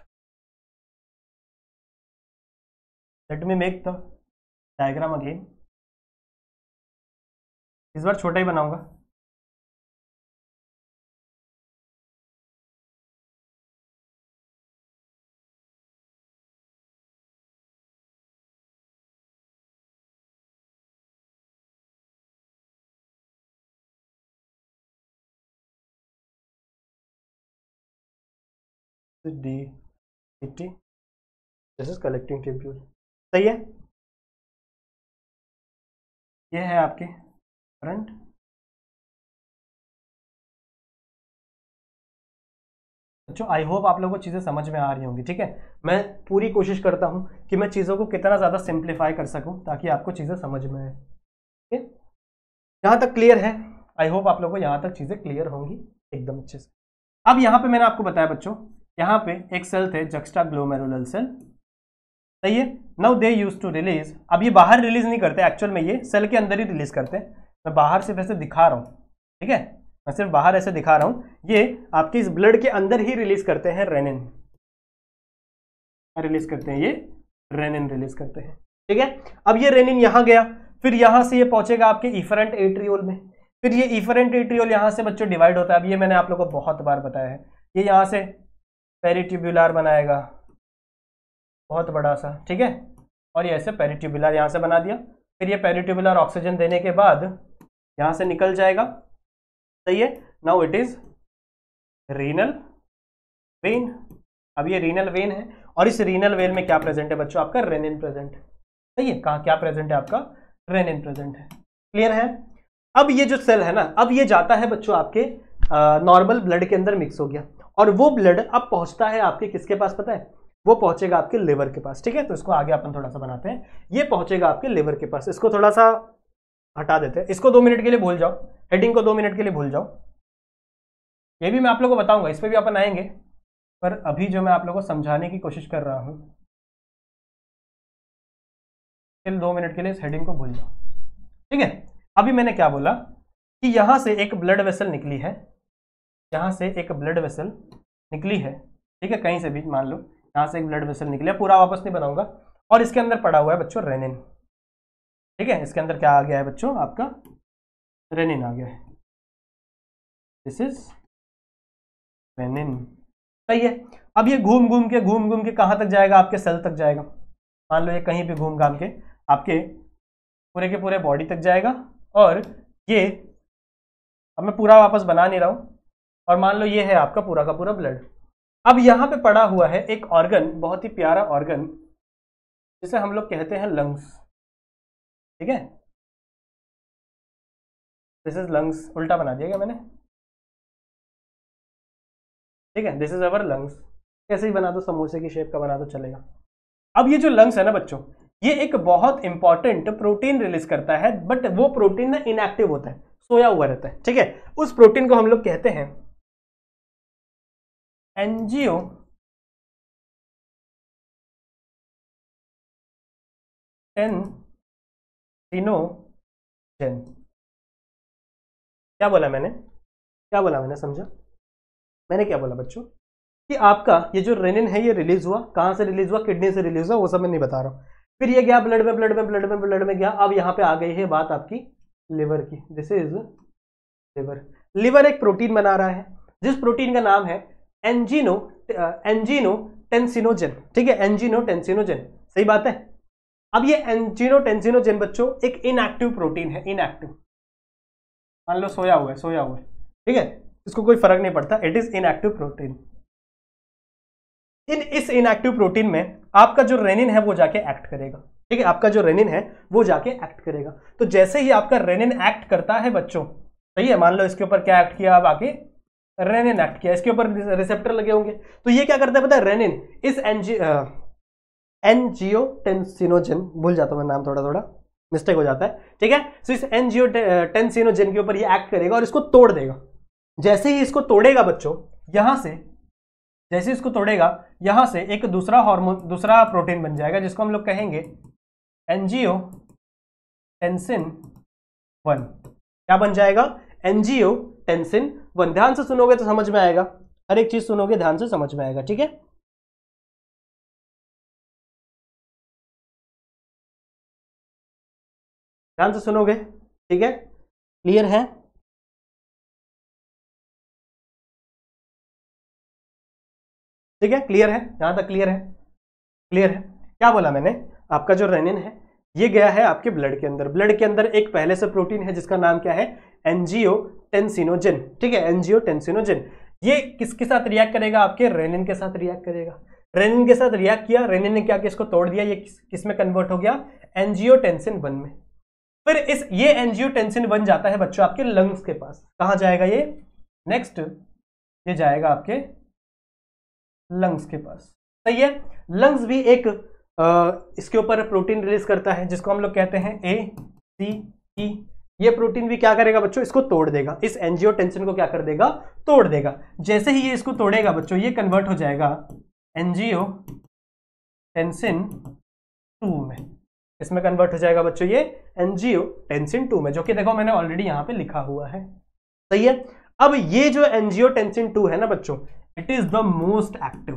Let me make the diagram again. इस बार छोटा ही बनाऊंगा। D T, this is collecting tubule. सही है, ये है आपके करंट। बच्चों आई होप आप लोगों को चीज़ें समझ में आ रही होंगी। ठीक है, मैं पूरी कोशिश करता हूं कि मैं चीज़ों को कितना ज़्यादा सिंप्लीफाई कर सकूं ताकि आपको चीज़ें समझ में आए। ठीक है, यहाँ तक क्लियर है? आई होप आप लोगों को यहाँ तक चीज़ें क्लियर होंगी एकदम अच्छे से। अब यहाँ पे मैंने आपको बताया बच्चों, यहाँ पे एक सेल थे जुक्स्टाग्लोमेरुलर सेल। सही है, now they use to release. अब ये बाहर रिलीज नहीं करते, एक्चुअल में ये सेल के अंदर ही रिलीज करते हैं। मैं बाहर सिर्फ ऐसे दिखा रहा हूँ। ठीक है, मैं सिर्फ बाहर ऐसे दिखा रहा हूँ, ये आपके इस ब्लड के अंदर ही रिलीज करते हैं रेनिन, रिलीज करते हैं ये रेनिन रिलीज करते हैं। ठीक है, अब ये रेनिन यहाँ गया, फिर यहाँ से ये पहुंचेगा आपके इफरेंट एट्रियोल में, फिर ये इफरेंट एट्रियोल यहाँ से बच्चों डिवाइड होता है। अब ये मैंने आप लोगों को बहुत बार बताया है, ये यहाँ से पेरिट्यूबुलर बनाएगा बहुत बड़ा सा। ठीक है, और ये ऐसे पेरिट्यूबुलर यहाँ से बना दिया, फिर ये पेरिट्यूबुलर ऑक्सीजन देने के बाद यहाँ से निकल जाएगा। सही है, now it is renal vein. अब ये रीनल वेन है और इस रीनल वेन में क्या प्रेजेंट है बच्चों? आपका रेनिन प्रेजेंट है। सही है, कहाँ क्या प्रेजेंट है? आपका रेनिन प्रेजेंट है। क्लियर है? अब ये जो सेल है ना, अब ये जाता है बच्चों आपके नॉर्मल ब्लड के अंदर मिक्स हो गया, और वो ब्लड अब पहुंचता है आपके किसके पास पता है? वो पहुंचेगा आपके लिवर के पास। ठीक है, तो इसको आगे अपन थोड़ा सा बनाते हैं। ये पहुंचेगा आपके लिवर के पास। इसको थोड़ा सा हटा देते हैं, इसको दो मिनट के लिए भूल जाओ, हेडिंग को दो मिनट के लिए भूल जाओ। ये भी मैं आप लोगों को बताऊंगा, इस पर भी अपन आएंगे, पर अभी जो मैं आप लोगों को समझाने की कोशिश कर रहा हूं, फिर दो मिनट के लिए इस हेडिंग को भूल जाओ। ठीक है, अभी मैंने क्या बोला कि यहां से एक ब्लड वेसल निकली है, यहां से एक ब्लड वेसल निकली है। ठीक है, कहीं से भी मान लो यहां से एक ब्लड वेसल निकली है, पूरा वापस नहीं बनाऊंगा, और इसके अंदर पड़ा हुआ है बच्चों रेनिन। ठीक है, इसके अंदर क्या आ गया है बच्चों? आपका रेनिन आ गया है। This is renin. सही है, अब ये घूम घूम के घूम घूम के कहां तक जाएगा? आपके सेल तक जाएगा। मान लो ये कहीं भी घूम घाम के आपके पूरे के पूरे बॉडी तक जाएगा, और ये अब मैं पूरा वापस बना नहीं रहा हूं, और मान लो ये है आपका पूरा का पूरा ब्लड। अब यहां पे पड़ा हुआ है एक ऑर्गन, बहुत ही प्यारा ऑर्गन, जिसे हम लोग कहते हैं लंग्स। ठीक है, दिस इज लंग्स। उल्टा बना दिया क्या मैंने? ठीक है, दिस इज अवर लंग्स। कैसे ही बना दो, समोसे की शेप का बना दो चलेगा। अब ये जो लंग्स है ना बच्चों, ये एक बहुत इंपॉर्टेंट प्रोटीन रिलीज करता है, बट वो प्रोटीन ना इनएक्टिव होता है, सोया हुआ रहता है। ठीक है, उस प्रोटीन को हम लोग कहते हैं एंजियो टेंसिनोजेन। क्या बोला मैंने? क्या बोला मैंने? समझा मैंने क्या बोला बच्चों? कि आपका ये जो रेनिन है ये रिलीज हुआ, कहां से रिलीज हुआ? किडनी से रिलीज हुआ, वो सब मैं नहीं बता रहा हूं। फिर ये गया ब्लड में, ब्लड में, ब्लड में, ब्लड में गया। अब यहाँ पे आ गई है बात आपकी लिवर की। This is liver. लिवर एक प्रोटीन बना रहा है, जिस प्रोटीन का नाम है एंजिनो एंजिनोटेंसिनोजेन। ठीक है, एंजिनोटेंसिनोजेन। सही बात है। अब ये एंजिनोटेंसिनोजेन बच्चों एक इनएक्टिव प्रोटीन है, इनएक्टिव। मान लो सोया हुआ है, सोया हुआ है। ठीक है, इसको कोई फर्क नहीं पड़ता, इट इज इनएक्टिव प्रोटीन। इन इस इनएक्टिव प्रोटीन में आपका जो रेनिन है वो जाके एक्ट करेगा। ठीक है, आपका जो रेनिन है वो जाके एक्ट करेगा। तो जैसे ही आपका रेनिन एक्ट करता है बच्चों, सही है, मान लो इसके ऊपर क्या एक्ट किया? अब आके रेनिन एक्ट किया, इसके ऊपर रिसेप्टर लगे होंगे, तो ये क्या करता है पता है? रेनिन इस एनजी एंजियोटेंसिनोजेन, भूल जाता हूं मैं नाम, थोड़ा थोड़ा मिस्टेक हो जाता है। ठीक है, तो इस एंजियोटेंसिनोजेन के ऊपर ये एक्ट करेगा और इसको तोड़ देगा। जैसे ही इसको तोड़ेगा बच्चों, यहां से जैसे इसको तोड़ेगा, यहां से एक दूसरा हार्मोन, दूसरा प्रोटीन बन जाएगा, जिसको हम लोग कहेंगे एंजियोटेंसिन वन। क्या बन जाएगा? Angiotensin one. ध्यान से सुनोगे तो समझ में आएगा, हर एक चीज सुनोगे ध्यान से समझ में आएगा। ठीक है, ध्यान से सुनोगे। ठीक है, क्लियर है? ठीक है, क्लियर है? यहां तक क्लियर है? क्लियर है? क्या बोला मैंने? आपका जो रेनिन है ये गया है आपके ब्लड के अंदर। ब्लड के अंदर एक पहले से प्रोटीन है जिसका नाम क्या है? एंजियोटेंसिनोजेन। ठीक है, एंजियोटेंसिनोजेन। ये किसके साथ रिएक्ट करेगा? आपके रेनिन के साथ रिएक्ट करेगा। रेनिन के साथ रिएक्ट किया, रेनिन ने क्या किया? इसको तोड़ दिया, ये किस, किस में कन्वर्ट हो गया? एंजियोटेंसिन वन में। फिर इस ये एंजियोटेंसिन वन जाता है बच्चों आपके लंग्स के पास। कहां जाएगा ये? नेक्स्ट ये जाएगा आपके लंग्स के पास। सही है। लंग्स भी एक आ, इसके ऊपर प्रोटीन रिलीज करता है जिसको हम लोग कहते हैं ए सी ई। ये प्रोटीन भी क्या करेगा बच्चों? इसको तोड़ देगा, इस एंजियोटेंसिन को क्या कर देगा? तोड़ देगा। जैसे ही ये इसको तोड़ेगा बच्चों, ये कन्वर्ट हो जाएगा एंजियोटेंसिन टू में। इसमें कन्वर्ट हो जाएगा बच्चों ये एंजियोटेंसिन टू में, जो कि देखो मैंने ऑलरेडी यहां पे लिखा हुआ है। सही है। अब ये जो एंजियोटेंसिन टू है ना बच्चों, it is the most active,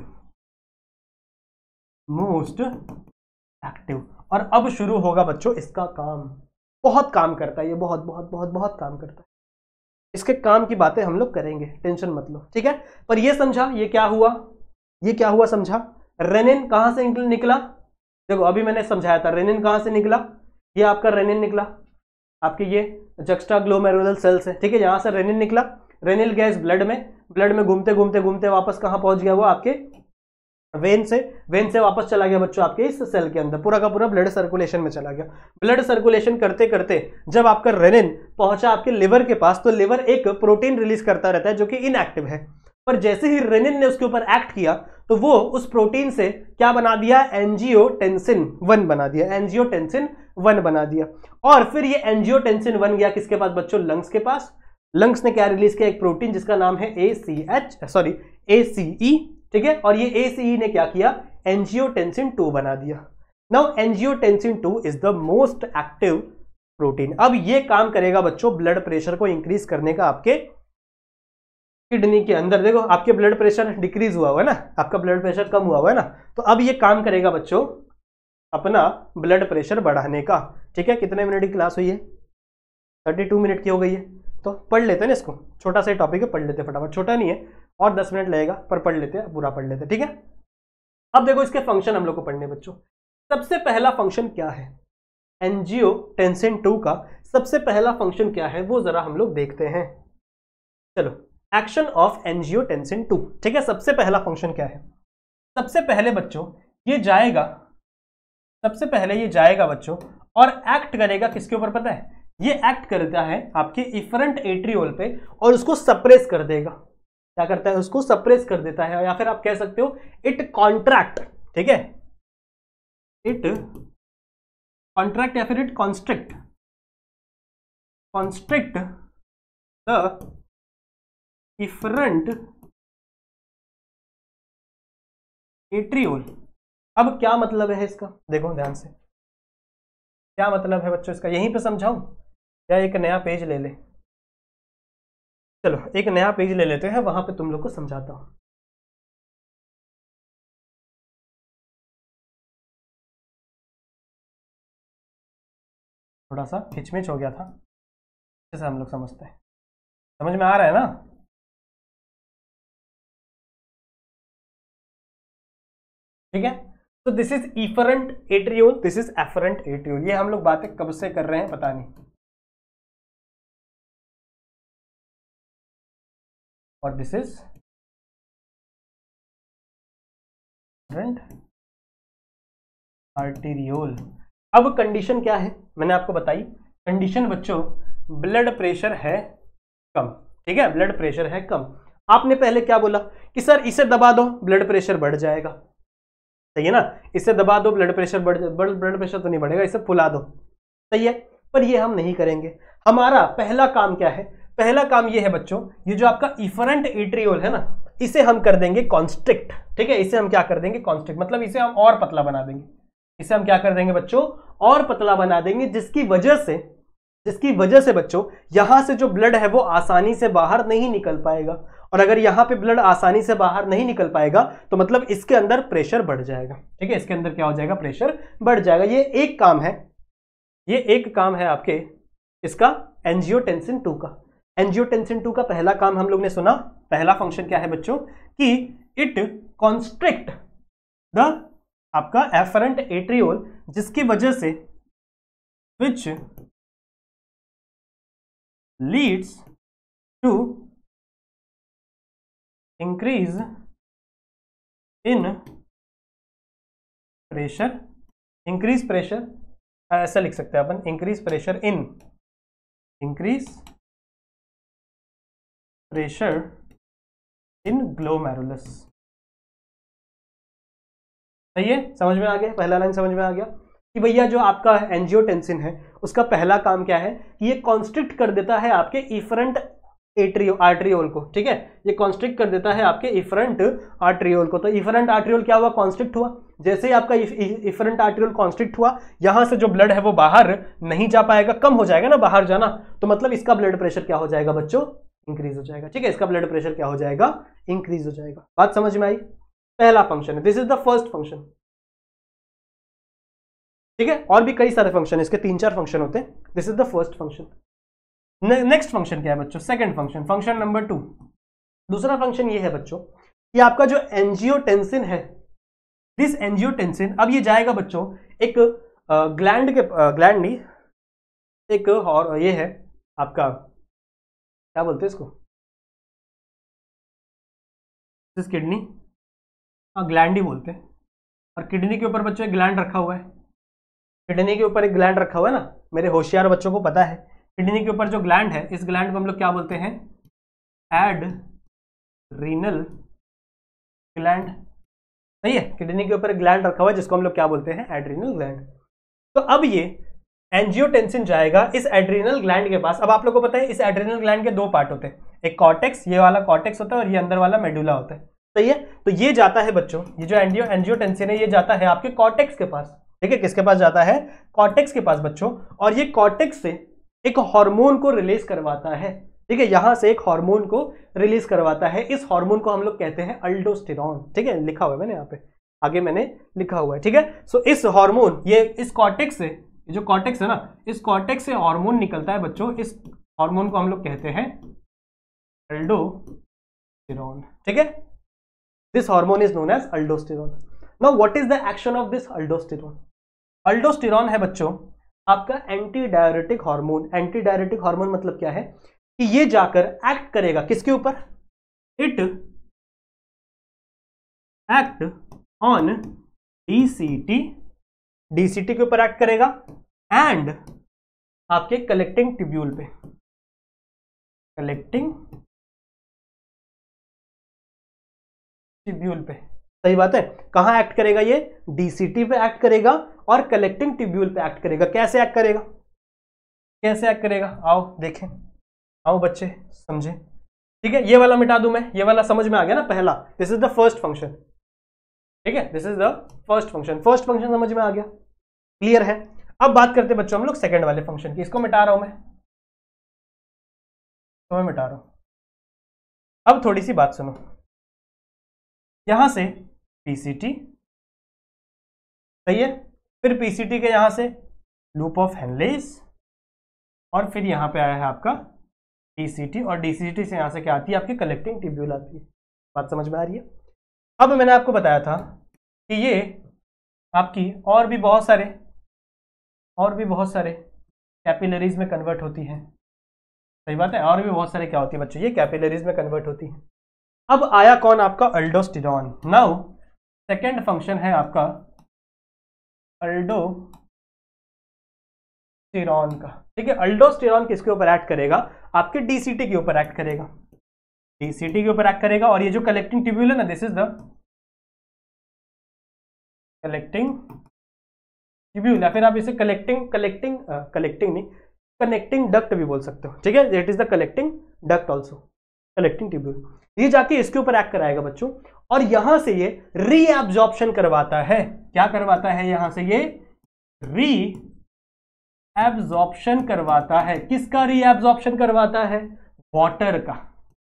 most active. और अब शुरू होगा बच्चों इसका काम। बहुत काम करता है ये, बहुत बहुत बहुत बहुत काम करता है। इसके काम की बातें हम लोग करेंगे, टेंशन मत लो, ठीक है। पर ये समझा ये क्या हुआ? ये क्या हुआ समझा? रेनिन कहां से निकला? देखो अभी मैंने समझाया था, रेनिन कहां से निकला? ये आपका रेनिन निकला आपके ये जुक्स्टाग्लोमेरुलर सेल से, ठीक है। यहां से रेनिन निकला, रेनिल गैस ब्लड में, ब्लड में घूमते घूमते घूमते वापस कहां पहुंच गया? वो आपके वेन से, वेन से वापस चला गया बच्चों आपके इस सेल के अंदर, पूरा का पूरा ब्लड सर्कुलेशन में चला गया। ब्लड सर्कुलेशन करते करते जब आपका रेनिन पहुंचा आपके लिवर के पास, तो लिवर एक प्रोटीन रिलीज करता रहता है जो कि इनएक्टिव है। पर जैसे ही रेनिन ने उसके ऊपर एक्ट किया तो वो उस प्रोटीन से क्या बना दिया? एंजियोटेंसिन वन बना दिया, एंजियोटेंसिन वन बना दिया। और फिर ये एंजियोटेंसिन वन गया किसके पास बच्चों? लंग्स के पास। लंग्स ने क्या रिलीज किया? एक प्रोटीन जिसका नाम है ए सी एच सॉरी ए सी ई, ठीक है। और ये ए सी ई ने क्या किया? एंजियोटेंसिन टू बना दिया। Now angiotensin two is the most active protein. अब ये काम करेगा बच्चों ब्लड प्रेशर को इंक्रीज करने का आपके किडनी के अंदर। देखो आपके ब्लड प्रेशर डिक्रीज हुआ हुआ है ना, आपका ब्लड प्रेशर कम हुआ हुआ है ना, तो अब ये काम करेगा बच्चों अपना ब्लड प्रेशर बढ़ाने का, ठीक है। कितने मिनट की क्लास हुई है? थर्टी टू मिनट की हो गई है। तो पढ़ लेते हैं ना इसको, छोटा सा टॉपिक है, पढ़ लेते हैं फटाफट, छोटा नहीं है और दस मिनट लगेगा, पर पढ़ लेते हैं, पूरा पढ़ लेते हैं, ठीक है। अब देखो इसके फंक्शन हम लोग को पढ़ने बच्चों। सबसे पहला फंक्शन क्या है एंजियोटेंसिन टू का? सबसे पहला फंक्शन क्या है वो जरा हम लोग देखते हैं। चलो, एक्शन ऑफ एंजियोटेंसिन टू, ठीक है। सबसे पहला फंक्शन क्या है? सबसे पहले बच्चों ये जाएगा, सबसे पहले ये जाएगा बच्चों और एक्ट करेगा किसके ऊपर पता है? ये एक्ट करता है आपके इफरेंट एट्रियोल पे और उसको सप्रेस कर देगा। क्या करता है? उसको सप्रेस कर देता है, या फिर आप कह सकते हो इट कॉन्ट्रैक्ट, ठीक है। इट कॉन्ट्रैक्ट या फिर it constrict, constrict the efferent arteriole. अब क्या मतलब है इसका? देखो ध्यान से, क्या मतलब है बच्चों इसका? यहीं पे समझाऊं या एक नया पेज ले ले? चलो एक नया पेज ले लेते हैं, वहां पे तुम लोग को समझाता हूं। थोड़ा सा खिचमिच हो गया था, जैसे हम लोग समझते हैं। समझ में आ रहा है ना? ठीक है। तो this is efferent arteriole, this is efferent arteriole. ये हम लोग बातें कब से कर रहे हैं पता नहीं। और दिस इज एफरेंट आर्टेरियोल। अब कंडीशन क्या है मैंने आपको बताई। कंडीशन बच्चों ब्लड प्रेशर है कम, ठीक है। ब्लड प्रेशर है कम। आपने पहले क्या बोला कि सर इसे दबा दो ब्लड प्रेशर बढ़ जाएगा, सही है ना। इसे दबा दो ब्लड प्रेशर बढ़, ब्लड प्रेशर तो नहीं बढ़ेगा, इसे फुला दो, सही है। पर ये हम नहीं करेंगे। हमारा पहला काम क्या है? पहला काम ये है बच्चों, ये जो आपका इफरेंट एट्रियोल है ना, इसे हम कर देंगे कॉन्स्ट्रिक्ट, ठीक है। इसे हम क्या कर देंगे? कॉन्स्ट्रिक्ट, मतलब इसे हम और पतला बना देंगे। इसे हम क्या कर देंगे बच्चों? और पतला बना देंगे, जिसकी वजह से जिसकी वजह से बच्चों यहां से जो ब्लड है वो आसानी से बाहर नहीं निकल पाएगा। और अगर यहां पे ब्लड आसानी से बाहर नहीं निकल पाएगा तो मतलब इसके अंदर प्रेशर बढ़ जाएगा, ठीक है। इसके अंदर क्या हो जाएगा? प्रेशर बढ़ जाएगा। ये एक काम है, ये एक काम है आपके इसका एंजियोटेंसिन टू का। एंजियोटेंसिन टू का पहला काम हम लोग ने सुना, पहला फंक्शन क्या है बच्चों कि इट कॉन्स्ट्रिक्ट द आपका एफरेंट एट्रियोल, जिसकी वजह से which leads to increase in pressure, increase pressure ऐसा लिख सकते हैं अपन, increase pressure in, increase pressure in glomerulus. सही है, समझ में आ गया, पहला लाइन समझ में आ गया कि भैया जो आपका एंजियोटेंसिन है उसका पहला काम क्या है कि ये कॉन्स्ट्रिक्ट कर देता है आपके इफरेंट एट्रियो आर्ट्रियोल को। ठीक है, ये कॉन्स्ट्रिक्ट कर देता है आपके इफरेंट आर्ट्रियोल को। तो इफरेंट आर्ट्रियोल क्या हुआ, कॉन्स्ट्रिक्ट हुआ। जैसे ही आपका इफरेंट आर्ट्रियोल कॉन्स्ट्रिक्ट हुआ, यहां से जो ब्लड है वो बाहर नहीं जा पाएगा, कम हो जाएगा ना बाहर जाना, तो मतलब इसका ब्लड प्रेशर क्या हो जाएगा बच्चों, इंक्रीज हो जाएगा। ठीक है, इसका ब्लड प्रेशर क्या हो जाएगा, इंक्रीज हो जाएगा। बात समझ में आई, पहला फंक्शन है, this is the first function. ठीक है, और भी कई सारे फंक्शन, इसके तीन चार फंक्शन होते हैं, this is the first function. Next function क्या है बच्चों, second function, function number two. दूसरा फंक्शन ये है बच्चों कि आपका जो एंजियोटेंसिन है, दिस एंजियोटेंसिन, अब ये जाएगा बच्चों एक ग्लैंड के, ग्लैंड नहीं, एक और ये है आपका, क्या बोलते हैं इसको, दिस किडनी, हाँ ग्लैंड ही बोलते हैं। और किडनी के ऊपर बच्चों एक ग्लैंड रखा हुआ है, किडनी के ऊपर एक ग्लैंड रखा हुआ है ना, मेरे होशियार बच्चों को पता है। किडनी के ऊपर जो ग्लैंड है, इस ग्लैंड को हम लोग क्या बोलते हैं, एड्रीनल ग्लैंड। सही है, किडनी के ऊपर एक ग्लैंड रखा हुआ है जिसको हम लोग क्या बोलते हैं, एड्रीनल ग्लैंड। तो अब ये एंजियोटेंसिन जाएगा इस एड्रीनल ग्लैंड के पास। अब आप लोग को पता है इस एड्रीनल ग्लैंड के दो पार्ट होते हैं, एक कॉर्टेक्स, ये वाला कॉर्टेक्स होता है, और ये अंदर वाला मेडुला होता है। सही है, तो ये जाता है बच्चों, ये जो एंजियो एंजियोटेंसिन है ये जाता है आपके कॉर्टेक्स के पास। ठीक है, किसके पास जाता है, कॉर्टेक्स के पास बच्चों, और ये कॉर्टेक्स से एक हार्मोन को रिलीज करवाता है। ठीक है, यहां से एक हार्मोन को रिलीज करवाता है, इस हार्मोन को हम लोग कहते हैं अल्डोस्टेरॉन। ठीक है, लिखा हुआ है मैंने यहाँ पे, आगे मैंने लिखा हुआ है। ठीक है, सो इस हार्मोन, ये इस कॉर्टेक्स से, ये जो कॉर्टेक्स है ना, इस कॉर्टेक्स से हार्मोन निकलता है बच्चों, इस हार्मोन को हम लोग कहते हैं अल्डोस्टेरॉन। ठीक है, this hormone is known as aldosterone. Now what is the action of this aldosterone? Aldosterone है बच्चों आपका anti diuretic hormone. Anti diuretic hormone मतलब क्या है कि ये जाकर एक्ट करेगा किसके ऊपर, it act on DCT, DCT के ऊपर एक्ट करेगा, एंड आपके कलेक्टिंग ट्यूब्यूल पे, कलेक्टिंग ट्यूब्यूल पे। सही बात है, कहां एक्ट करेगा ये, डीसीटी पे एक्ट करेगा और कलेक्टिंग ट्यूब्यूल पे एक्ट करेगा। कैसे एक्ट करेगा, कैसे एक्ट करेगा, आओ देखें, आओ बच्चे समझे। ठीक है, ये वाला मिटा दूं मैं, ये वाला समझ में आ गया ना पहला, this is the first function. ठीक है, this is the first function, first function समझ में आ गया, क्लियर है। अब बात करते हैं बच्चों हम लोग सेकंड वाले फंक्शन की, इसको मिटा रहा हूं मैं, तो मैं मिटा रहा हूं। अब थोड़ी सी बात सुनो, यहां से पीसीटी, सही है, फिर पीसीटी के यहां से लूप ऑफ हेनलेस, और फिर यहां पे आया है आपका डीसीटी, और डीसीटी से यहां से क्या आती है आपकी कलेक्टिंग ट्यूब्यूल आती है। बात समझ में आ रही है। अब मैंने आपको बताया था कि ये आपकी और भी बहुत सारे और भी बहुत सारे कैपिलरीज में कन्वर्ट होती है। सही बात है, और भी बहुत सारे क्या होती है बच्चों, ये कैपिलरीज में कन्वर्ट होती है। अब आया कौन, आपका अल्डोस्टेरॉन। नाउ सेकेंड फंक्शन है आपका अल्डोस्टेरॉन का। ठीक है, अल्डोस्टेरॉन किसके ऊपर एक्ट करेगा, आपके डीसीटी के ऊपर एक्ट करेगा, डीसीटी के ऊपर एक्ट करेगा। और ये जो कलेक्टिंग ट्यूब्यूल है ना, this is the collecting tubule, या फिर आप इसे कलेक्टिंग कलेक्टिंग कलेक्टिंग नहीं कनेक्टिंग डक्ट भी बोल सकते हो। ठीक है, it is the collecting duct also, collecting tubule. ये जाके इसके ऊपर एक्ट कराएगा बच्चों, और यहां से ये रीएब्जॉर्प्शन करवाता है। क्या करवाता है, यहां से ये री एब्जॉर्प्शन करवाता है। किसका रीएब्जॉर्प्शन करवाता है, वाटर का,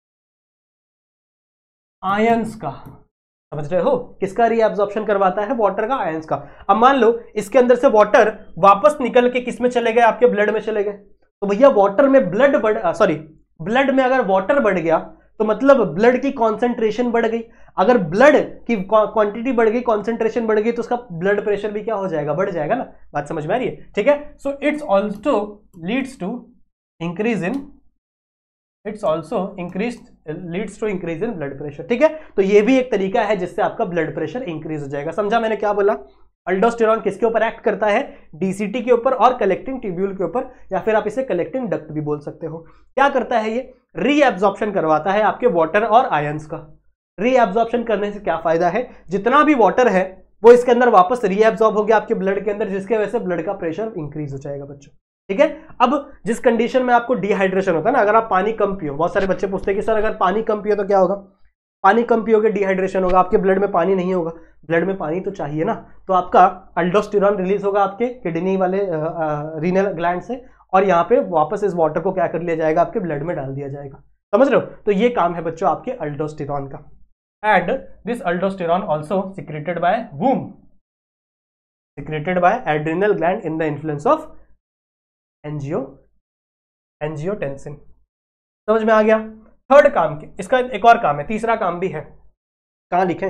आयंस का। समझ रहे हो, किसका रीएब्जॉर्प्शन करवाता है, वाटर का, आयंस का। अब मान लो इसके अंदर से वाटर वापस निकल के किस में चले गए, आपके ब्लड में चले गए, तो भैया वाटर में ब्लड बढ़ सॉरी ब्लड में अगर वाटर बढ़ गया तो मतलब ब्लड की कॉन्सेंट्रेशन बढ़ गई। अगर ब्लड की क्वांटिटी बढ़ गई, कॉन्सेंट्रेशन बढ़ गई, तो उसका ब्लड प्रेशर भी क्या हो जाएगा, बढ़ जाएगा ना। बात समझ में आ रही है। ठीक है, so it's also leads to increase in it's also increase leads to increase in blood pressure. ठीक है, तो ये भी एक तरीका है जिससे आपका ब्लड प्रेशर इंक्रीज हो जाएगा। समझा मैंने क्या बोला? अल्डोस्टेरॉन किसके ऊपर एक्ट करता है? डीसीटी के ऊपर और कलेक्टिंग ट्यूब्यूल के ऊपर, या फिर आप इसे कलेक्टिंग डक्ट भी बोल सकते हो। क्या करता है ये? रीएब्जॉर्प्शन करवाता है आपके वाटर और आयंस का। रीएब्जॉर्प्शन करने से क्या फायदा है? जितना भी वाटर है वो इसके अंदर वापस रीएब्जॉर्ब हो गया आपके ब्लड के अंदर, जिसके वजह से ब्लड का प्रेशर इंक्रीज हो जाएगा बच्चों। ठीक है, अब जिस कंडीशन में आपको डिहाइड्रेशन होता है ना, अगर आप पानी कम पियो, बहुत सारे बच्चे पूछते हैं कि सर अगर पानी कम पियो तो क्या होगा? पानी कम पियोगे डिहाइड्रेशन होगा, आपके ब्लड में पानी नहीं होगा। ब्लड में पानी तो चाहिए ना, तो आपका अल्डोस्टेरॉन रिलीज होगा आपके किडनी वाले रीनल ग्लैंड से, और यहाँ पे वापस इस वाटर को क्या कर लिया जाएगा? आपके ब्लड में डाल दिया जाएगा। समझ रहे हो? तो ये काम है बच्चों आपके अल्डोस्टेरॉन का। And this aldosterone also secreted by whom, secreted by adrenal gland in the influence of angio angiotensin. समझ में आ गया? थर्ड काम के इसका एक और काम है, तीसरा काम भी है। कहां लिखे?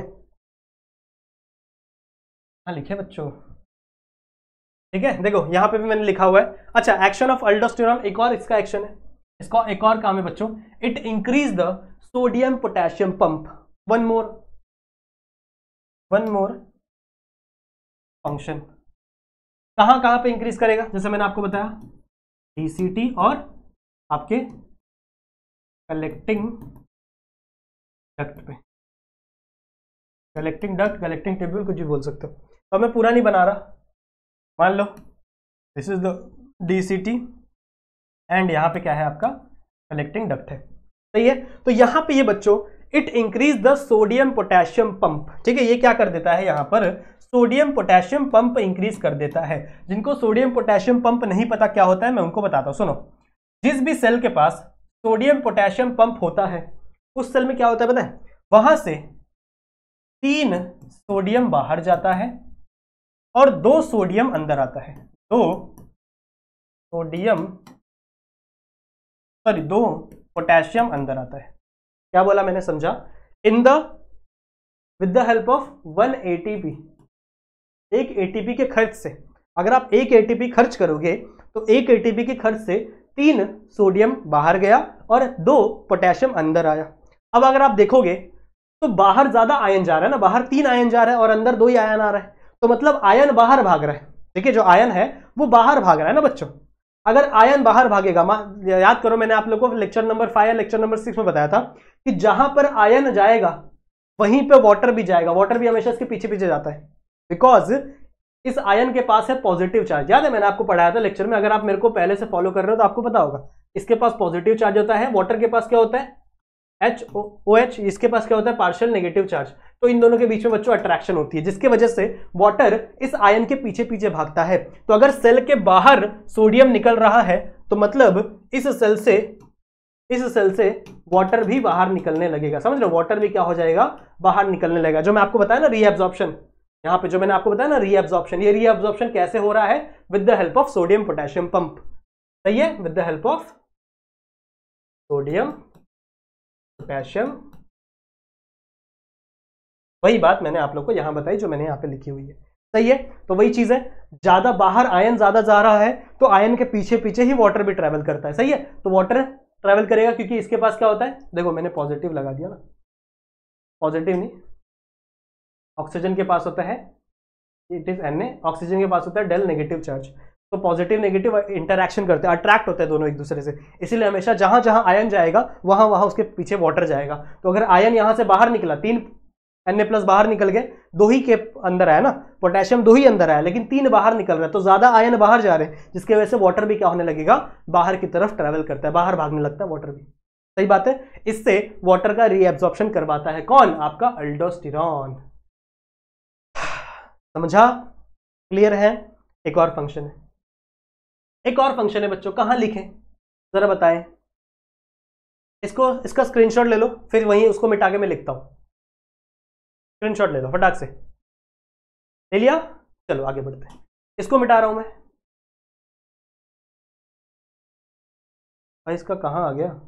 कहां लिखे बच्चों? ठीक है, देखो यहां पे भी मैंने लिखा हुआ है। अच्छा, एक्शन ऑफ अल्डोस्टेरॉन, एक और इसका एक्शन है, इसका एक और काम है बच्चों। It increase the sodium potassium pump. One more one more function. कहां कहां पे इंक्रीज करेगा? जैसे मैंने आपको बताया डीसीटी और आपके कलेक्टिंग डक्ट पे, कलेक्टिंग डक्ट, कलेक्टिंग ट्यूब्यूल, कुछ भी बोल सकते हो। तो मैं पूरा नहीं बना रहा, मान लो this is the DCT and यहाँ पे क्या है आपका? कलेक्टिंग डक्ट है। सही है, तो यहाँ पे ये बच्चों it increase the sodium potassium pump. ठीक है, ये क्या कर देता है? यहाँ पर सोडियम पोटेशियम पंप इंक्रीज कर देता है। जिनको सोडियम पोटेशियम पंप नहीं पता क्या होता है, मैं उनको बताता हूँ। सुनो, जिस भी सेल के पास सोडियम पोटेशियम पंप होता है उस सेल में क्या होता है पता है? वहां से तीन सोडियम बाहर जाता है और दो सोडियम अंदर आता है। दो सोडियम सॉरी दो पोटेशियम अंदर आता है। क्या बोला मैंने? समझा? In the with the help of one ATP, एक एटीपी के खर्च से, अगर आप एक एटीपी खर्च करोगे तो एक एटीपी के खर्च से तीन सोडियम बाहर गया और दो पोटेशियम अंदर आया। अब अगर आप देखोगे तो बाहर ज्यादा आयन जा रहा है ना, बाहर तीन आयन जा रहा है और अंदर दो ही आयन आ रहा है, तो मतलब आयन बाहर भाग रहा है। देखिए जो आयन है वो बाहर भाग रहा है ना बच्चों। अगर आयन बाहर भागेगा, याद करो मैंने आप लोगों को लेक्चर नंबर फाइव या लेक्चर नंबर सिक्स में बताया था कि जहां पर आयन जाएगा वहीं पे वाटर भी जाएगा। वाटर भी हमेशा इसके पीछे पीछे जाता है, बिकॉज इस आयन के पास है पॉजिटिव चार्ज। याद है मैंने आपको पढ़ाया था लेक्चर में, अगर आप मेरे को पहले से फॉलो कर रहे हो तो आपको पता होगा। इसके पास पॉजिटिव चार्ज होता है, वाटर के पास क्या होता है? H O H. इसके पास क्या होता है? Partial negative charge. तो इन दोनों के बीच में बच्चों अट्रैक्शन होती है, जिसकी वजह से वाटर इस आयन के पीछे पीछे भागता है। तो अगर सेल के बाहर सोडियम निकल रहा है तो मतलब इस सेल से इस सेल से वाटर भी बाहर निकलने लगेगा। समझ रहे हो? वाटर भी क्या हो जाएगा? बाहर निकलने लगेगा। जो मैं आपको बताया ना रीएब्जॉर्प्शन, यहाँ पे जो मैंने आपको बताया ना रीएब्जॉर्प्शन, ये रीएब्जॉर्प्शन कैसे हो रहा है? With the help of sodium potassium pump. सही है, with the help of sodium potassium. वही बात मैंने आप लोग को यहां बताई जो मैंने यहां पे लिखी हुई है। सही है, तो वही चीज है, ज्यादा बाहर आयन ज्यादा जा रहा है तो आयन के पीछे पीछे ही वाटर भी ट्रेवल करता है। सही है, तो वाटर ट्रेवल करेगा क्योंकि इसके पास क्या होता है? देखो मैंने पॉजिटिव लगा दिया ना, पॉजिटिव नहीं, ऑक्सीजन के पास होता है it is N A, oxygen के पास होता है डेल नेगेटिव चार्ज। तो पॉजिटिव नेगेटिव इंटरैक्शन करते हैं, अट्रैक्ट होते हैं दोनों एक दूसरे से। इसीलिए हमेशा जहां जहां आयन जाएगा वहां वहां उसके पीछे वाटर जाएगा। तो अगर आयन यहां से बाहर निकला, तीन एन ए प्लस बाहर निकल गए, दो ही के अंदर आया ना, पोटेशियम दो ही अंदर आया, लेकिन तीन बाहर निकल रहा है, तो ज्यादा आयन बाहर जा रहे हैं, जिसकी वजह से वाटर भी क्या होने लगेगा? बाहर की तरफ ट्रेवल करता है, बाहर भागने लगता है वाटर भी। सही बात है, इससे वाटर का रीएब्जॉर्प्शन करवाता है कौन? आपका अल्डोस्टेरॉन। समझा? क्लियर है? एक और फंक्शन है, एक और फंक्शन है बच्चों, कहां लिखें जरा बताएं? इसको इसका स्क्रीनशॉट ले लो, फिर वहीं उसको मिटा के मैं लिखता हूं। स्क्रीनशॉट ले लो फटाक से। ले लिया? चलो आगे बढ़ते हैं। इसको मिटा रहा हूं मैं। भाई इसका कहां आ गया?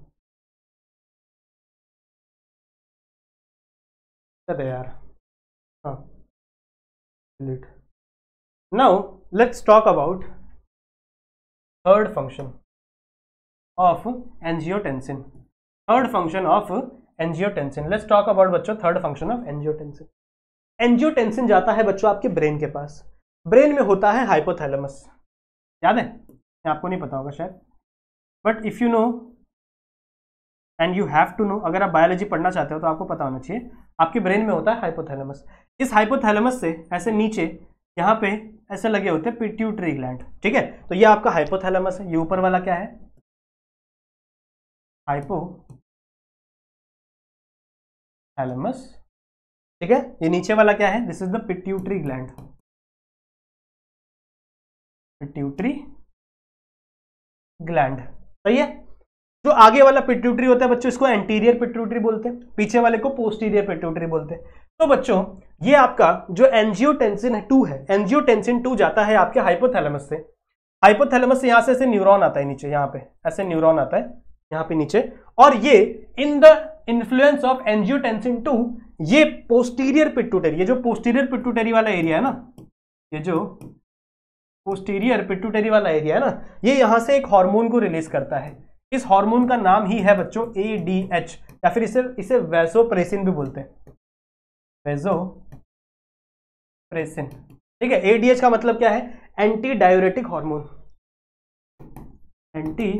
कहते यार, हाँ delete. Now let's talk about third function of angiotensin. Third function of angiotensin. Let's talk about बच्चों third function of angiotensin. Angiotensin जाता है बच्चों आपके ब्रेन के पास। ब्रेन में होता है हाइपोथैलेमस, याद है? आपको नहीं पता होगा शायद, but if you know and you have to know, अगर आप बायोलॉजी पढ़ना चाहते हो तो आपको पता होना चाहिए, आपके ब्रेन में होता है हाइपोथैलेमस। इस हाइपोथैलेमस से ऐसे नीचे यहाँ पे ऐसे लगे होते हैं पिट्यूटरी ग्लैंड, ठीक है? तो ये आपका हाइपोथैलेमस है। ये ऊपर वाला क्या है? हाइपोथैलेमस, ठीक है? ये नीचे वाला क्या है? This is the pituitary gland, pituitary gland, सही है? जो आगे वाला पिट्यूटरी होता है बच्चों, इसको एंटीरियर पिट्यूटरी बोलते हैं, पीछे वाले को पोस्टीरियर पिट्यूटरी बोलते हैं। तो बच्चों ये आपका जो एंजियोटेंसिन टू है, एंजियोटेंसिन टू जाता है आपके हाइपोथैलेमस से। हाइपोथैलेमस से यहां से ऐसे न्यूरॉन आता है नीचे, यहाँ पे ऐसे न्यूरॉन आता है यहाँ पे नीचे, और ये in the influence of angiotensin two ये पोस्टीरियर पिट्यूटरी, ये जो पोस्टीरियर पिट्यूटरी वाला एरिया है ना, ये जो पोस्टीरियर पिट्यूटरी वाला एरिया है ना, ये यहां से एक हार्मोन को रिलीज करता है। इस हार्मोन का नाम ही है बच्चों ए डी एच, या फिर इसे इसे वैसोप्रेसिन भी बोलते हैं, वैसोप्रेसिन, ठीक है? ए डी एच का मतलब क्या है? Anti diuretic hormone, anti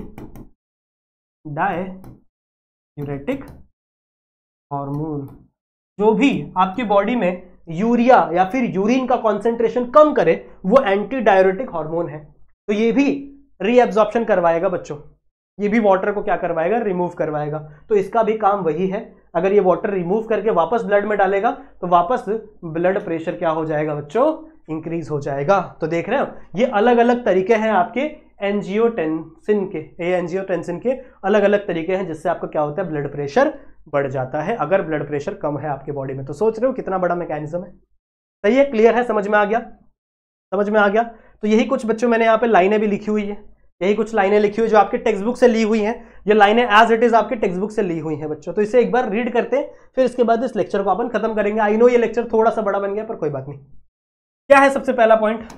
diuretic hormone, जो भी आपकी बॉडी में यूरिया या फिर यूरिन का कॉन्सेंट्रेशन कम करे वो एंटी डायूरेटिक हार्मोन है। तो ये भी रीएब्जॉर्प्शन करवाएगा बच्चों, ये भी वाटर को क्या करवाएगा? रिमूव करवाएगा। तो इसका भी काम वही है। अगर ये वाटर रिमूव करके वापस ब्लड में डालेगा तो वापस ब्लड प्रेशर क्या हो जाएगा बच्चों? इंक्रीज हो जाएगा। तो देख रहे हो, ये अलग अलग तरीके हैं आपके एंजियोटेंसिन के, ये एंजियोटेंसिन के अलग अलग तरीके हैं जिससे आपका क्या होता है? ब्लड प्रेशर बढ़ जाता है अगर ब्लड प्रेशर कम है आपके बॉडी में। तो सोच रहे हो कितना बड़ा मैकेनिज्म है? सही है? क्लियर है? समझ में आ गया? समझ में आ गया? तो यही कुछ बच्चों मैंने यहाँ पे लाइनें भी लिखी हुई है, यही कुछ लाइनें लिखी हुई जो आपके टेक्स्ट बुक से ली हुई हैं। ये लाइनें एज इट इज आपके टेक्स्ट बुक से ली हुई हैं बच्चों। तो इसे एक बार रीड करते हैं, फिर इसके बाद इस लेक्चर को अपन खत्म करेंगे। आई नो ये लेक्चर थोड़ा सा बड़ा बन गया, पर कोई बात नहीं। क्या है सबसे पहला पॉइंट?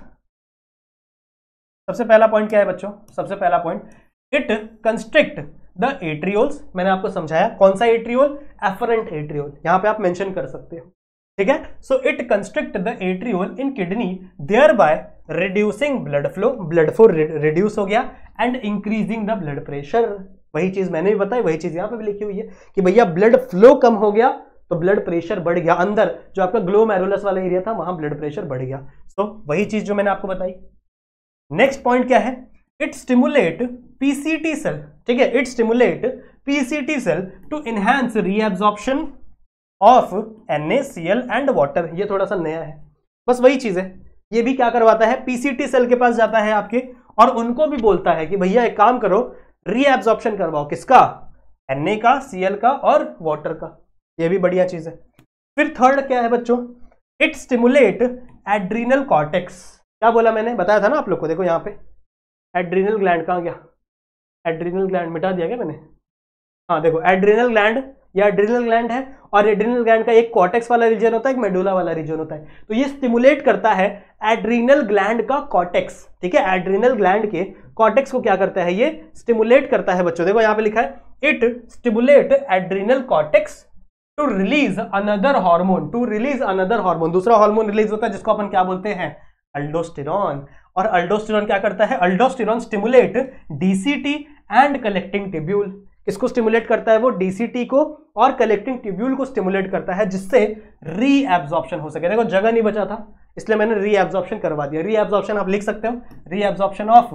सबसे पहला पॉइंट क्या है बच्चों? सबसे पहला point, it constrict the arterioles. मैंने आपको समझाया कौन सा एट्रियोल? एफरेंट एट्रियोल, यहां पे आप मेंशन कर सकते हो, ठीक है? So it constrict the arteriole in kidney, thereby reducing blood flow, blood flow reduce हो गया, and increasing the blood pressure. वही चीज मैंने भी बताई, वही चीज यहां पे भी लिखी हुई है कि भैया ब्लड फ्लो कम हो गया तो ब्लड प्रेशर बढ़ गया, अंदर जो आपका ग्लोमेरुलस वाला एरिया था वहां ब्लड प्रेशर बढ़ गया। सो so, वही चीज जो मैंने आपको बताई। नेक्स्ट पॉइंट क्या है? इट स्टिमुलेट पीसीटी सेल, ठीक है? It stimulate PCT cell to enhance reabsorption of NaCl and water. ये थोड़ा सा नया है, बस वही चीज है। ये भी क्या करवाता है? पीसीटी सेल के पास जाता है आपके, और उनको भी बोलता है कि भैया एक काम करो, रीएब्जॉर्प्शन करवाओ। किसका? Na का, Cl का और वाटर का। ये भी बढ़िया चीज है। फिर थर्ड क्या है बच्चों? It stimulate adrenal cortex. क्या बोला मैंने? बताया था ना आप लोग को। देखो यहाँ पे एड्रीनल ग्लैंड कहाँ गया? एड्रीनल ग्लैंड मिटा दिया क्या मैंने? हाँ देखो, एड्रीनल ग्लैंड, या एड्रीनल ग्लैंड है, और एड्रीनल ग्लैंड का एक कॉर्टेक्स वाला रीजन होता है, एक मेडुला वाला रीजन होता है। तो ये स्टिमुलेट करता है एड्रीनल ग्लैंड का कॉर्टेक्स, ठीक है? एड्रीनल ग्लैंड के कॉर्टेक्स को क्या करता है? ये स्टिमुलेट करता है बच्चों। देखो यहाँ पे लिखा है, it stimulate adrenal cortex to release another hormone, to release another hormone. दूसरा हार्मोन रिलीज होता है जिसको अपन क्या बोलते हैं? अल्डोस्टेरॉन। और अल्डोस्टेरॉन क्या करता है? Aldosterone stimulate DCT and collecting tubule. किसको स्टिमुलेट करता है वो? डीसीटी को और कलेक्टिंग ट्यूब्यूल को स्टिमुलेट करता है, जिससे रीएब्जॉर्प्शन हो सके। देखो जगह नहीं बचा था, इसलिए मैंने रीएब्जॉर्प्शन करवा दिया। रीएब्जॉर्प्शन आप लिख सकते हो, रीएब्जॉर्प्शन ऑफ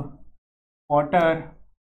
वाटर,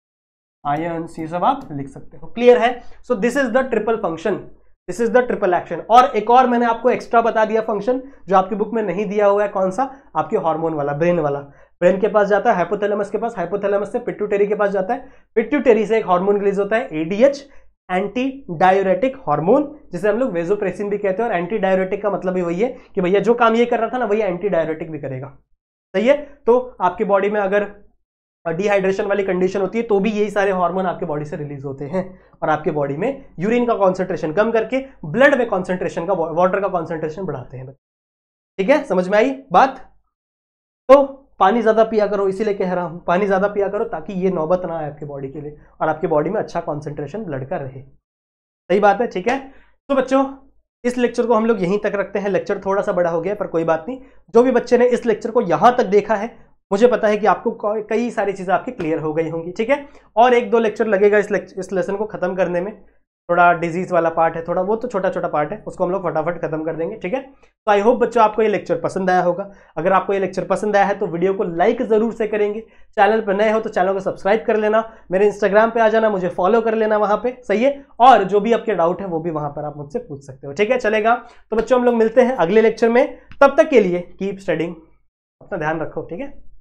आयंस, ये सब आप लिख सकते हो। क्लियर है? So this is the triple function, this is the triple action. और एक और मैंने आपको एक्स्ट्रा बता दिया फंक्शन जो आपकी बुक में नहीं दिया हुआ है। कौन सा? आपके हार्मोन वाला, ब्रेन वाला। ब्रेन के पास जाता है हाइपोथैलेमस के पास, हाइपोथैलेमस से पिट्यूटरी के पास जाता है, पिट्यूटरी से एक हार्मोन रिलीज होता है एडीएच, एंटी डायूरेटिक हार्मोन, जिसे हम लोग वेसोप्रेसिन भी कहते हैं। और एंटी डायूरेटिक का मतलब ही वही है कि भैया जो काम ये कर रहा था ना, वही एंटी डायूरेटिक भी करेगा। सही है? तो आपकी बॉडी में अगर डिहाइड्रेशन वाली कंडीशन होती है तो भी यही सारे हार्मोन आपके बॉडी से रिलीज होते हैं, और आपके बॉडी में यूरिन का कॉन्सेंट्रेशन कम करके ब्लड में कॉन्सेंट्रेशन का, वाटर का कॉन्सेंट्रेशन बढ़ाते हैं। ठीक है? समझ में आई बात? तो पानी ज्यादा पिया करो, इसीलिए कह रहा हूं पानी ज्यादा पिया करो, ताकि ये नौबत ना आए आपकी बॉडी के लिए, और आपकी बॉडी में अच्छा कॉन्सेंट्रेशन ब्लड का रहे। सही बात है, ठीक है। तो बच्चों इस लेक्चर को हम लोग यहीं तक रखते हैं। लेक्चर थोड़ा सा बड़ा हो गया पर कोई बात नहीं। जो भी बच्चे ने इस लेक्चर को यहां तक देखा है, मुझे पता है कि आपको कई सारी चीजें आपकी क्लियर हो गई होंगी, ठीक है। और एक दो लेक्चर लगेगा इस लेक्चर इस लेसन को खत्म करने में। थोड़ा डिजीज वाला पार्ट है, थोड़ा वो तो छोटा छोटा पार्ट है, उसको हम लोग फटाफट खत्म कर देंगे, ठीक है। तो आई होप बच्चों आपको ये लेक्चर पसंद आया होगा। अगर आपको ये लेक्चर पसंद आया है तो वीडियो को लाइक जरूर से करेंगे। चैनल पर नए हो तो चैनल को सब्सक्राइब कर लेना, मेरे इंस्टाग्राम पे आ जाना, मुझे फॉलो कर लेना वहां पे, सही है। और जो भी आपके डाउट है वो भी वहां पर आप मुझसे पूछ सकते हो, ठीक है, चलेगा। तो बच्चों हम लोग मिलते हैं अगले लेक्चर में, तब तक के लिए कीप स्टडिंग, अपना ध्यान रखो, ठीक है।